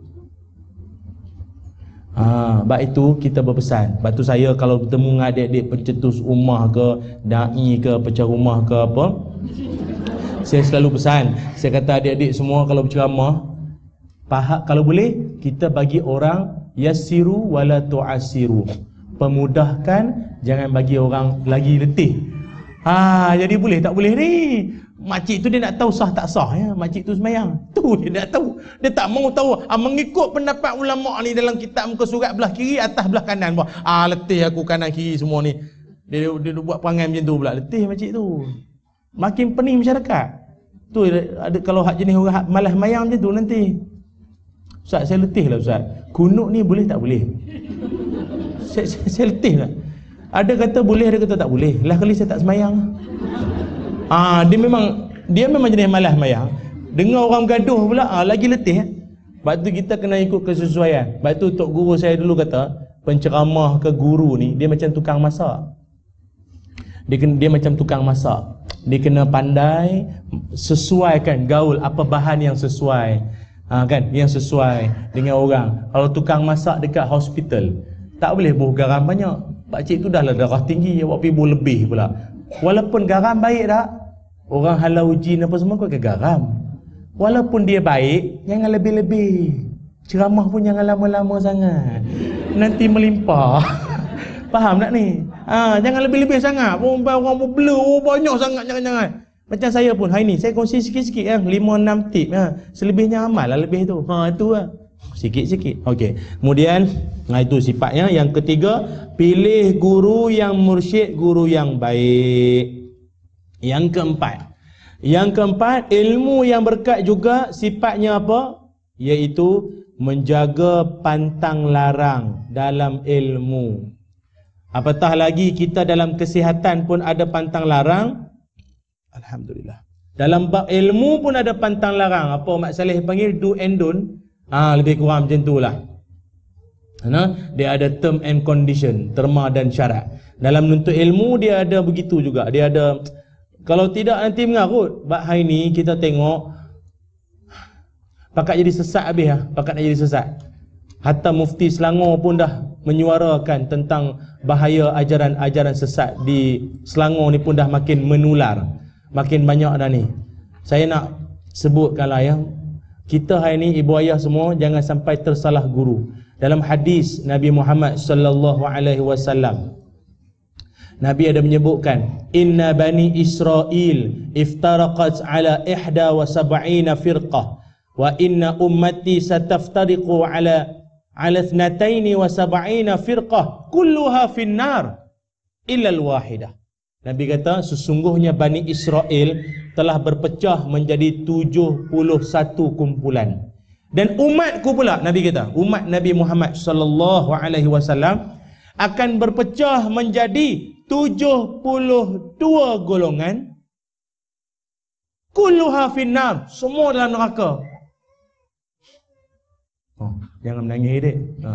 Ha, sebab itu kita berpesan. Sebab tu saya kalau bertemu dengan adik-adik pencetus rumah ke, da'i ke, pecah rumah ke apa, saya selalu pesan. Saya kata adik-adik semua kalau berceramah, faham, kalau boleh kita bagi orang yassiru wala tu'assiru. Pemudahkan, jangan bagi orang lagi letih. Ha, jadi boleh tak boleh ni? Makcik tu dia nak tahu sah tak sah ya, makcik tu sembahyang. Tu dia nak tahu. Dia tak mau tahu. Ah, mengikut pendapat ulama ni dalam kitab muka surat belah kiri, atas belah kanan. Ah, letih aku kanan kiri semua ni. Dia, dia, dia buat perangai macam tu pula. Letih makcik tu. Makin pening masyarakat. Tu ada kalau hak jenis orang malas mayang macam tu nanti. Ustaz, saya letih lah Ustaz. Kunut ni boleh tak boleh? Saya, saya, saya letih lah. Ada kata boleh, ada kata tak boleh. Lah kali saya tak semayang. Ah, dia memang dia memang jenis malas mayang. Dengar orang gaduh pula, ah, lagi letih. Sebab tu kita kena ikut kesesuaian. Sebab tu tok guru saya dulu kata, penceramah ke guru ni dia macam tukang masak. Dia kena, dia macam tukang masak. Dia kena pandai sesuaikan gaul apa bahan yang sesuai. Ha, kan, yang sesuai dengan orang. Kalau tukang masak dekat hospital, tak boleh buh garam banyak. Pakcik tu dah lah darah tinggi, awak pergi buh lebih pula. Walaupun garam baik tak, orang halau jin apa semua kau ke garam. Walaupun dia baik, jangan lebih-lebih. Ceramah pun jangan lama-lama sangat, nanti melimpah. Faham tak ni? Ha, jangan lebih-lebih sangat. Orang orang berbela, oh, banyak sangat, jangan-jangan. Macam saya pun hari ni saya kongsi sikit-sikit kan, lima enam tip ha. Selebihnya amal lah lebih tu. Ha, itu lah. Sikit-sikit. Okey. Kemudian, nah itu sifatnya. Yang ketiga, pilih guru yang mursyid, guru yang baik. Yang keempat. Yang keempat, ilmu yang berkat juga sifatnya apa? Iaitu menjaga pantang larang dalam ilmu. Apatah lagi kita dalam kesihatan pun ada pantang larang. Alhamdulillah. Dalam bab ilmu pun ada pantang larang. Apa Mak Saleh panggil do and don't. Ah, lebih kurang macam itulah. Nah, dia ada term and condition, terma dan syarat. Dalam menuntut ilmu dia ada begitu juga. Dia ada, kalau tidak nanti mengarut. Bab hari ni kita tengok Pakat jadi sesat habis lah. Pakat nak jadi sesat. Hatta Mufti Selangor pun dah menyuarakan tentang bahaya ajaran-ajaran sesat di Selangor ni pun dah makin menular. Makin banyak dah ni. Saya nak sebutkanlah ya, kita hari ni ibu ayah semua jangan sampai tersalah guru. Dalam hadis Nabi Muhammad sallallahu alaihi wasallam, Nabi ada menyebutkan, inna bani Israel iftaraqat ala ihda wa sab'ina firqah wa inna ummati sataftariqu ala ala ithnataini wa sab'ina firqah kulluha finnar illa al-wahidah. Nabi kata sesungguhnya Bani Israel telah berpecah menjadi tujuh puluh satu kumpulan. Dan umatku pula, Nabi kata, umat Nabi Muhammad sallallahu alaihi wasallam akan berpecah menjadi tujuh puluh dua golongan. Kulluha finnar, semua dalam neraka. Oh, jangan menangis dek. Ha.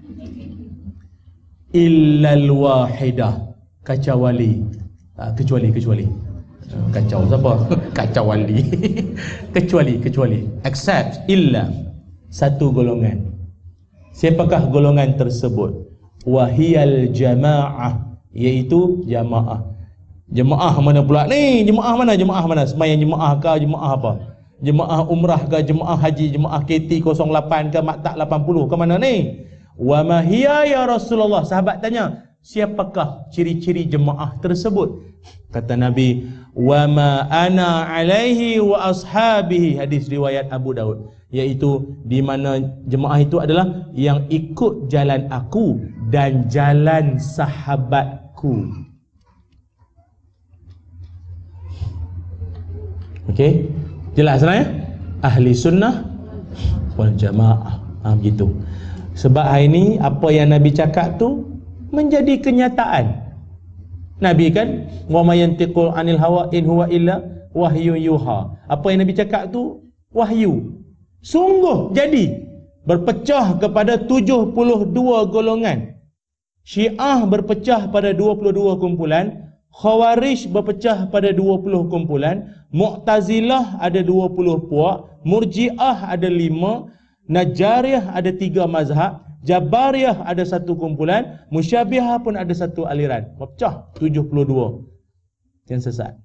Illal wahidah, kecuali ha, kecuali kecuali kacau siapa? Kacau wali. kecuali kecuali except illa, satu golongan. Siapakah golongan tersebut? Wahiyal jamaah, iaitu jamaah. Jemaah mana pula ni? Jemaah mana? Jemaah mana? Sembahyang jemaah ke jemaah apa? Jemaah umrah ke jemaah haji, jemaah K T kosong lapan ke Maktab lapan puluh ke mana ni? Wa ma hiya ya Rasulullah? Sahabat tanya, siapakah ciri-ciri jemaah tersebut? Kata Nabi, wa ma ana alaihi wa ashabihi, hadis riwayat Abu Daud, iaitu di mana jemaah itu adalah yang ikut jalan aku dan jalan sahabatku. Okey, jelas lah ya? Ahli sunnah wal jamaah. Ha, begitu. Sebab hari ini apa yang Nabi cakap tu menjadi kenyataan. Nabi kan, wa may yantiqu anil hawa in huwa illa wahyu yuha. Apa yang Nabi cakap tu wahyu. Sungguh jadi berpecah kepada tujuh puluh dua golongan. Syiah berpecah pada dua puluh dua kumpulan, Khawarij berpecah pada dua puluh kumpulan, Mu'tazilah ada dua puluh puak, Murji'ah ada lima, Najariyah ada tiga mazhab, Jabariyah ada satu kumpulan, Musyabihah pun ada satu aliran. Berpecah tujuh puluh dua yang sesat.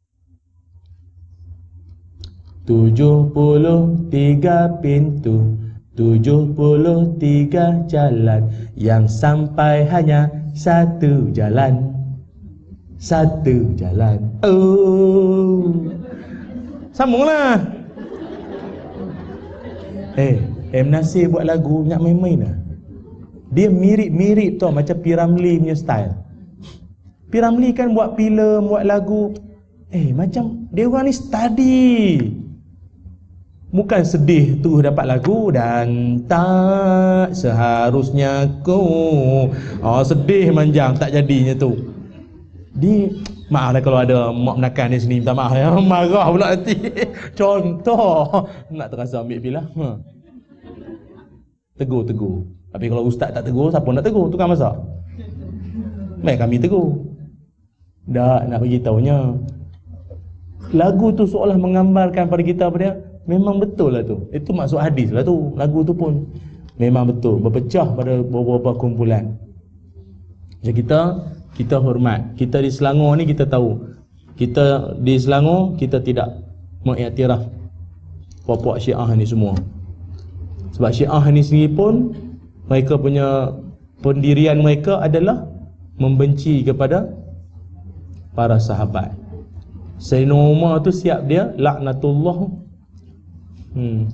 tujuh puluh tiga pintu, tujuh puluh tiga jalan, yang sampai hanya satu jalan. Satu jalan. Oh, sambunglah. Eh, M. Nasir buat lagu nak main-main lah. Dia mirip-mirip tau macam P. Ramlee punya style. P. Ramlee kan buat filem, buat lagu. Eh, macam dia orang ni study. Bukan sedih tu dapat lagu dan tak seharusnya ku. Oh, sedih manjang tak jadinya tu. Di maaf lah kalau ada mak menakan di sini, minta maaf ya. Marah pula nanti. Contoh nak terasa ambil bila. Ha. Tegur-tegur. Tapi kalau ustaz tak tegur, siapa nak tegur? Tukang masak. Baik kami tegur. Tak nak bagi tahunya. Lagu tu seolah menggambarkan pada kita pada memang betul lah tu. Itu maksud hadis lah tu. Lagu tu pun memang betul. Berpecah pada beberapa kumpulan. Jadi kita kita hormat. Kita di Selangor ni kita tahu. Kita di Selangor kita tidak mengiktiraf puak-puak Syiah ni semua. Sebab Syiah ni sendiri pun mereka punya pendirian mereka adalah membenci kepada para sahabat. Sayyidina Umar tu siap dia laknatullah. Hmm.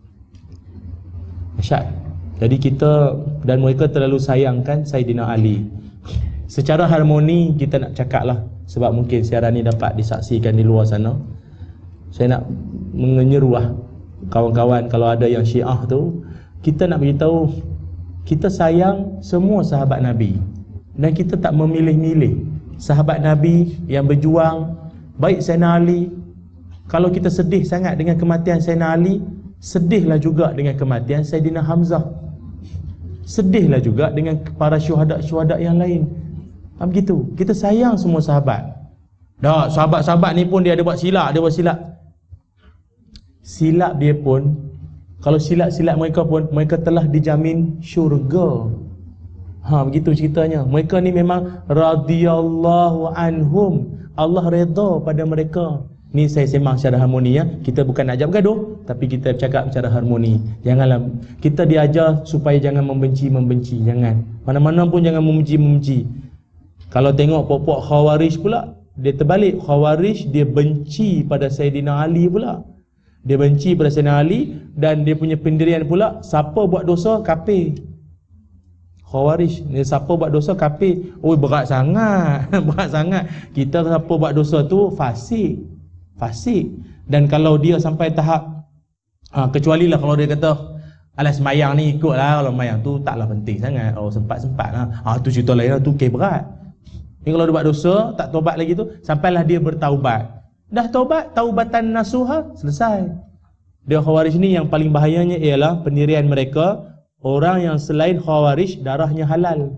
Asyad. Jadi kita dan mereka terlalu sayangkan Sayyidina Ali. Secara harmoni kita nak cakap lah, sebab mungkin siaran ni dapat disaksikan di luar sana. Saya nak menyeruah kawan-kawan kalau ada yang Syiah tu, kita nak beritahu kita sayang semua sahabat Nabi dan kita tak memilih-milih. Sahabat Nabi yang berjuang, baik Sayyidina Ali, kalau kita sedih sangat dengan kematian Sayyidina Ali, sedihlah juga dengan kematian Sayyidina Hamzah. Sedihlah juga dengan para syuhada-syuhada yang lain. Ha, begitu. Kita sayang semua sahabat. Dah, sahabat-sahabat ni pun dia ada buat silap, dia buat silap. Silap dia pun Kalau silat-silat mereka pun, mereka telah dijamin syurga. Ha, begitu ceritanya. Mereka ni memang radhiyallahu anhum. Allah redha pada mereka. Ni saya sembang secara harmoni ya. Kita bukan nak ajak bergaduh, tapi kita cakap secara harmoni. Janganlah kita diajar supaya jangan membenci-membenci, jangan. Mana-mana pun jangan membenci-membenci. Kalau tengok puak-puak Khawarij pula, dia terbalik. Khawarij dia benci pada Sayyidina Ali pula. Dia benci pada Sayyidina Ali dan dia punya pendirian pula, siapa buat dosa kafir. Khawarij, dia siapa buat dosa kafir. Oh berat sangat. Berat sangat. Kita siapa buat dosa tu fasik. Fasik. Dan kalau dia sampai tahap ha, kecuali lah kalau dia kata alah semayang ni ikut lah, kalau semayang tu taklah penting sangat, oh sempat-sempat lah, ah, tu cerita lain lah, tu okay, berat. Ni kalau dia buat dosa tak taubat lagi tu, sampailah dia bertaubat. Dah taubat, taubatan nasuha, selesai. Dia Khawarij ni yang paling bahayanya ialah pendirian mereka, orang yang selain Khawarij darahnya halal.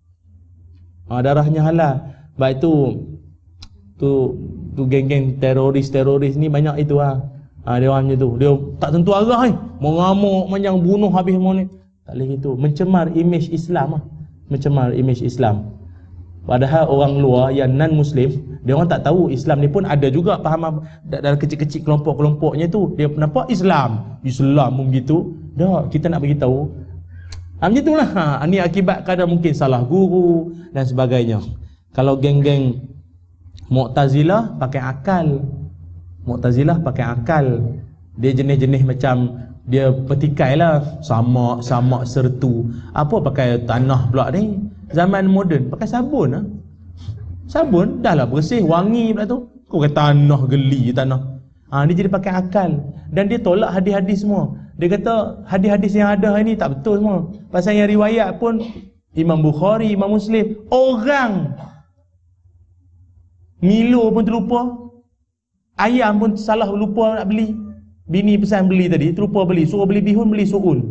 Ha, darahnya halal. Baik tu tu tu geng-geng teroris-teroris ni banyak itu lah. Ha, dia orang macam tu. Dia tak tentu arah ni. Mengamuk, macam bunuh habis semua ni. Tak boleh gitu. Mencemar imej Islam lah. Mencemar imej Islam. Padahal orang luar yang non-Muslim, dia orang tak tahu Islam ni pun ada juga faham dalam kecil-kecil kelompok-kelompoknya tu. Dia nampak Islam. Islam pun begitu. Dah, kita nak bagi tahu. Ha, macam itulah. Ha, ni akibat kadang mungkin salah guru dan sebagainya. Kalau geng-geng Mu'tazilah pakai akal. Mu'tazilah pakai akal. Dia jenis-jenis macam dia petikai lah, samak, samak sertu. Apa pakai tanah pula ni? Zaman moden pakai sabun lah. Sabun dah lah bersih, wangi pula tu. Kau kata tanah, geli tanah. Ha, dia jadi pakai akal. Dan dia tolak hadis-hadis semua. Dia kata hadis-hadis yang ada ni tak betul semua. Pasal yang riwayat pun Imam Bukhari, Imam Muslim, orang Milo pun terlupa, ayam pun salah lupa nak beli. Bini pesan beli tadi, terlupa beli. Suruh beli bihun, beli suun.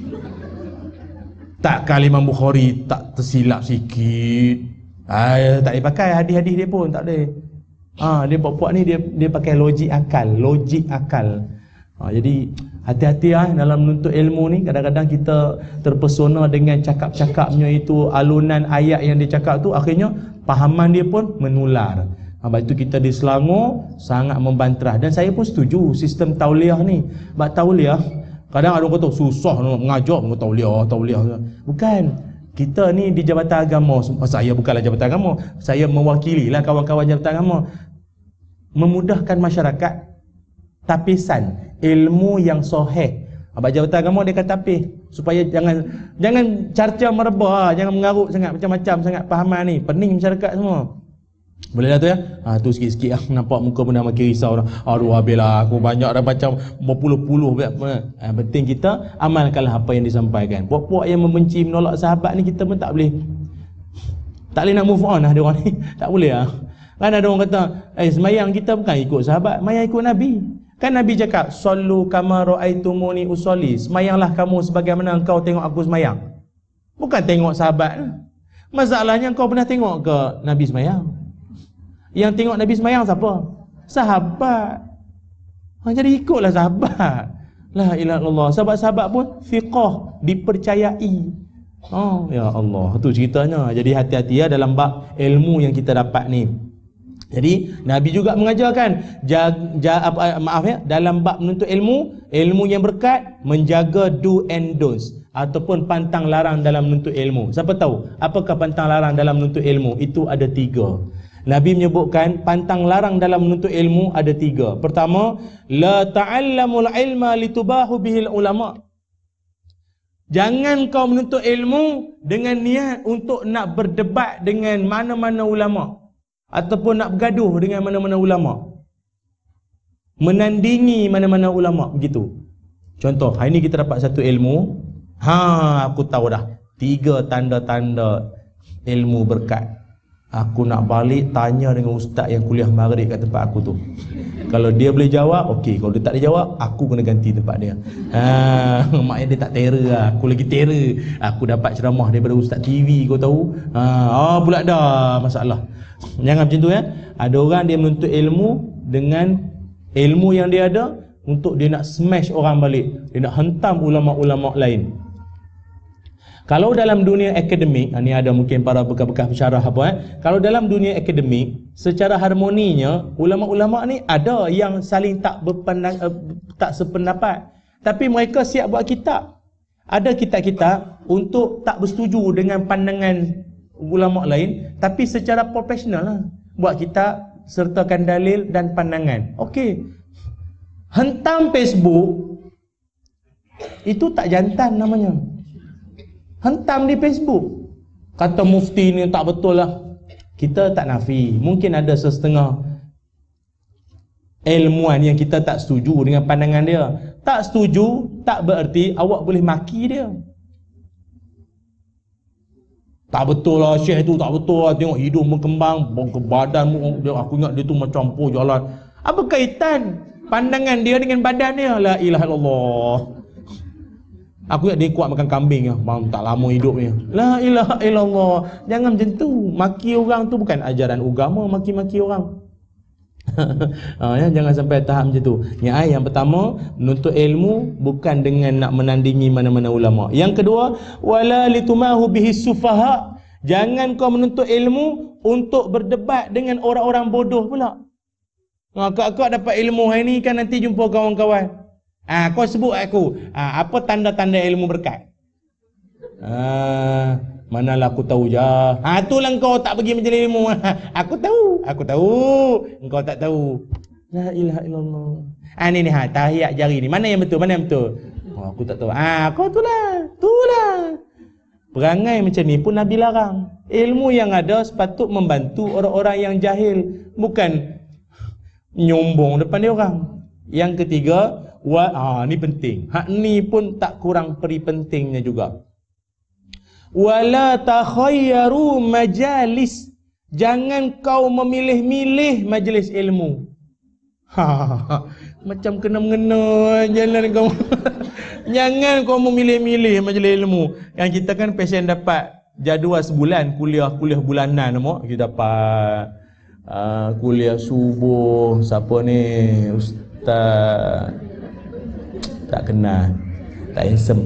Tak kali Imam Bukhari tak tersilap sikit. Ah, tak boleh pakai hadis-hadis dia pun, tak boleh. Ah, dia buat-buat ni dia dia pakai logik akal, logik akal. Ah, jadi hati-hati lah dalam menuntut ilmu ni. Kadang-kadang kita terpesona dengan cakap-cakapnya itu, alunan ayat yang dia cakap tu, akhirnya pahaman dia pun menular. Sebab itu kita di Selangor sangat membantah. Dan saya pun setuju sistem tauliah ni. Sebab tauliah, kadang ada orang kata susah nak mengajar, tauliah, tauliah. Bukan. Kita ni di Jabatan Agama, saya bukanlah Jabatan Agama, saya mewakililah kawan-kawan Jabatan Agama, memudahkan masyarakat tapisan ilmu yang sahih. Sebab Jabatan Agama dia kata tapis supaya jangan jangan carca merebah, jangan mengarut sangat macam-macam sangat pahaman ni. Pening masyarakat semua. Boleh dah tu ya? Ha, tu sikit-sikit lah. Nampak muka pun dah makin risau dah. Aduh habislah aku banyak dah macam berpuluh-puluh. Ha, penting kita amalkanlah apa yang disampaikan. Puak-puak yang membenci menolak sahabat ni kita pun tak boleh. Tak boleh nak move on lah dia orang ni. Tak boleh lah. Kan ada orang kata, eh semayang kita bukan ikut sahabat, semayang ikut Nabi. Kan Nabi cakap, sallu kama ra'aitumuni usolli. Semayanglah kamu sebagaimana engkau tengok aku semayang. Bukan tengok sahabat. Masalahnya engkau pernah tengok ke Nabi semayang? Yang tengok Nabi semayang siapa? Sahabat. Ha, jadi ikutlah sahabat. La ilaha illallah. Sahabat-sahabat pun fiqah, dipercayai. Oh ya Allah, tu ceritanya. Jadi hati-hati ya dalam bab ilmu yang kita dapat ni. Jadi Nabi juga mengajarkan jag, jag, apa, maaf ya, dalam bab menuntut ilmu, ilmu yang berkat, menjaga do and don'ts ataupun pantang larang dalam menuntut ilmu. Siapa tahu apakah pantang larang dalam menuntut ilmu? Itu ada tiga. Nabi menyebutkan pantang larang dalam menuntut ilmu ada tiga. Pertama, la ta'allamul ilma litubahu bihil ulama. Jangan kau menuntut ilmu dengan niat untuk nak berdebat dengan mana-mana ulama ataupun nak bergaduh dengan mana-mana ulama, menandingi mana-mana ulama, begitu. Contoh, hari ni kita dapat satu ilmu. Ha, aku tahu dah tiga tanda-tanda ilmu berkat. Aku nak balik tanya dengan ustaz yang kuliah maghrib kat tempat aku tu. Kalau dia boleh jawab, okey. Kalau dia tak boleh jawab, aku kena ganti tempat dia. Ha, maknanya dia tak terror lah. Aku lagi terror. Aku dapat ceramah daripada ustaz T V, kau tahu. Ha, oh pula dah masalah. Jangan macam tu ya. Ada orang dia menuntut ilmu dengan ilmu yang dia ada, untuk dia nak smash orang balik, dia nak hentam ulama-ulama lain. Kalau dalam dunia akademik, ni ada mungkin para bekas-bekas pensyarah apa eh. Kalau dalam dunia akademik, secara harmoninya ulama-ulama ni ada yang saling tak berpandang, uh, tak sependapat, tapi mereka siap buat kitab. Ada kitab-kitab untuk tak bersetuju dengan pandangan ulama lain, tapi secara profesional lah. Buat kitab, sertakan dalil dan pandangan. Okey. Hentam Facebook itu tak jantan namanya. Hentam di Facebook. Kata mufti ni tak betul lah. Kita tak nafi. Mungkin ada sesetengah ilmuwan yang kita tak setuju dengan pandangan dia. Tak setuju tak bererti awak boleh maki dia. Tak betul lah syekh tu, tak betul lah. Tengok hidung berkembang, badan aku ingat dia tu macam po jalan. Apa kaitan pandangan dia dengan badan dia? La ilaha illallah. Aku ingat dia kuat makan kambing lah. Bang, tak lama hidupnya. La ilaha illallah. Jangan macam tu. Maki orang tu bukan ajaran agama, maki-maki orang. ha, ya, jangan sampai tahap macam tu. Yang, yang pertama, menuntut ilmu bukan dengan nak menandingi mana-mana ulama. Yang kedua, wala litumahu bihi sufaha. Jangan kau menuntut ilmu untuk berdebat dengan orang-orang bodoh pula. Ha, kau-kau dapat ilmu hari ni kan nanti jumpa kawan-kawan. Ah, kau sebut aku, ah, apa tanda-tanda ilmu berkat? Ah, manalah aku tahu je. Ah, itulah kau tak pergi majlis ilmu. Aku tahu, aku tahu. Engkau tak tahu. La ilaha illallah. Ah, ni ni ha, tahiyat jari ni. Mana yang betul? Mana yang betul? Oh, aku tak tahu. Ah, kau itulah. Itulah. Perangai macam ni pun Nabi larang. Ilmu yang ada sepatut membantu orang-orang yang jahil, bukan nyombong depan dia orang. Yang ketiga, wa ah ni penting. Hak ni pun tak kurang peri pentingnya juga. Wala takhayyaru majalis. Jangan kau memilih-milih majlis ilmu. Ha, macam kena mengena jalan kau. Jangan kau memilih-milih majlis ilmu. Yang kita kan pasien dapat jadual sebulan kuliah-kuliah bulanan nama. Kita dapat uh, kuliah subuh siapa ni ustaz tak kenal, tak handsome.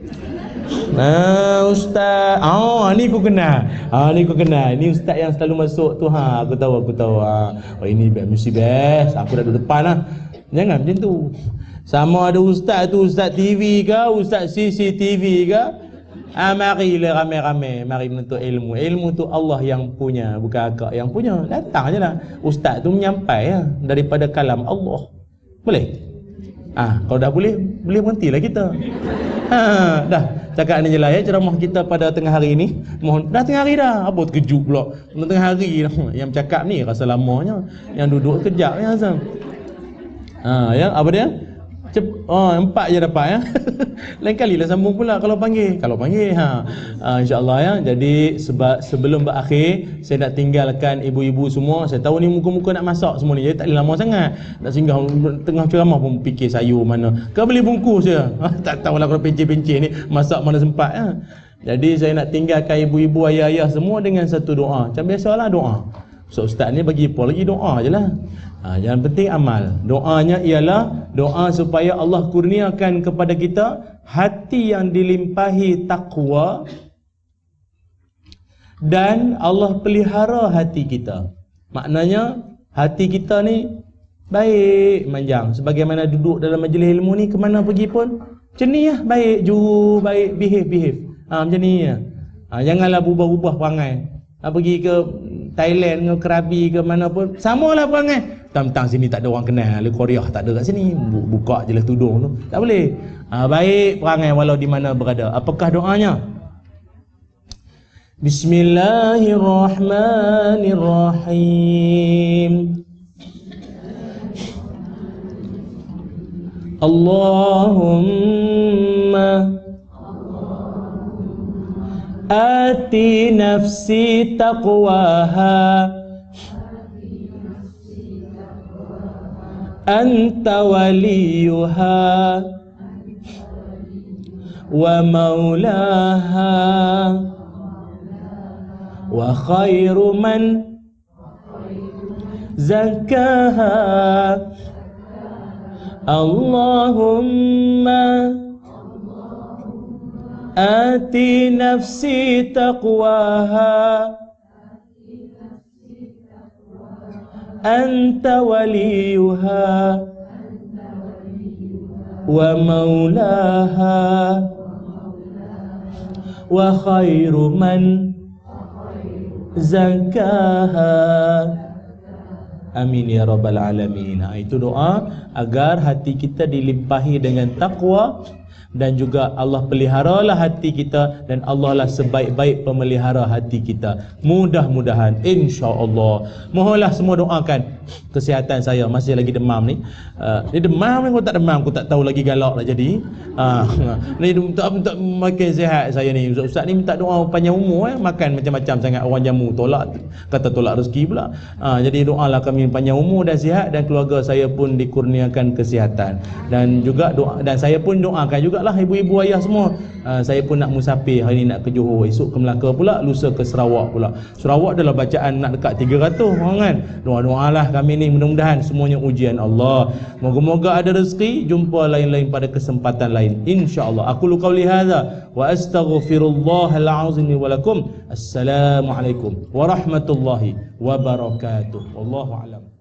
Nah, ustaz. Oh, ni aku kenal. Ah, ni aku kenal. Ni ustaz yang selalu masuk tu. Ha, aku tahu, aku tahu. Ha. Oh, ini mesti best. Aku dah duduk depan lah. Jangan macam tu. Sama ada ustaz tu, ustaz T V ke, ustaz C C T V ke. Ah, marilah ramai-ramai, mari menuntut ilmu. Ilmu tu Allah yang punya, bukan akak yang punya. Datang je lah. Ustaz tu menyampai ya, daripada kalam Allah. Boleh? Ah, kalau dah boleh, boleh berhentilah kita. Ha, dah. Cakap ni je lah ya ceramah kita pada tengah hari ni. Mohon dah tengah hari dah. Apa terkejut pula. Tengah hari dah. Yang cakap ni rasa lamanya. Yang duduk kejap ya Azam. Ha, ya, apa dia? Cep oh, empat je dapat ya. Lain kali lah sambung pula kalau panggil. Kalau panggil ha. ha insya-Allah ya. Jadi sebab sebelum berakhir saya nak tinggalkan ibu-ibu semua. Saya tahu ni muka-muka nak masak semua ni. Jadi tak lama sangat. Nak singgah tengah ceramah pun fikir sayur mana. Kau beli bungkus je. Ha, tak tahulah kalau pencet-pencet ni masak mana sempat ya. Jadi saya nak tinggalkan ibu-ibu, ayah-ayah semua dengan satu doa. Macam biasalah doa. Ustaz-ustaz ni bagi apa lagi doa je lah. Ha, yang penting amal. Doanya ialah doa supaya Allah kurniakan kepada kita hati yang dilimpahi takwa dan Allah pelihara hati kita. Maknanya hati kita ni baik, manjang. Sebagaimana duduk dalam majlis ilmu ni, ke mana pergi pun macam ni lah, baik, juru, baik, behave, behave. Ha, macam ni lah. Ha, janganlah berubah-ubah perangai. Ha, pergi ke Thailand ke Krabi ke mana pun samalah perangai. Tentang sini tak ada orang kenal, le Korea tak ada kat sini, buka je lah tudung tu. Tak boleh. Ha, baik perangai walau di mana berada. Apakah doanya? Bismillahirrahmanirrahim. Allahumma ati nafsi taqwaha anta waliyuha wa maulaha wa khairu man zakkaha Allahumma ati nafsi taqwaha anta waliyuha wa maulaha wa khairu man zakaha. Amin ya rabbal alamin. Itu doa agar hati kita dilimpahi dengan takwa, dan juga Allah peliharalah hati kita, dan Allah lah sebaik-baik pemelihara hati kita. Mudah-mudahan insya-Allah. Mohonlah semua doakan kesihatan saya, masih lagi demam ni. Uh, ni demam ni, aku tak demam, aku tak tahu lagi galak nak jadi. Uh, ni untuk untuk makin sihat saya ni. Ustaz-ustaz ni minta doa panjang umur, eh, makan macam-macam sangat, orang jamu tolak, kata tolak rezeki pula. Uh, jadi doalah kami panjang umur dan sihat, dan keluarga saya pun dikurniakan kesihatan. Dan juga doa, dan saya pun doakan juga lah ibu-ibu ayah semua. Uh, saya pun nak musafir hari ni, nak ke Johor, esok ke Melaka pula, lusa ke Sarawak pula. Sarawak adalah bacaan nak dekat tiga ratus orang kan. Doa-doalah kami ni, mudah-mudahan semuanya ujian Allah. Moga-moga ada rezeki, jumpa lain-lain pada kesempatan lain insya-Allah. Aku lu qauli hadza wa astaghfirullahal azim wa lakum. Assalamualaikum warahmatullahi wabarakatuh. Wallahu a'lam.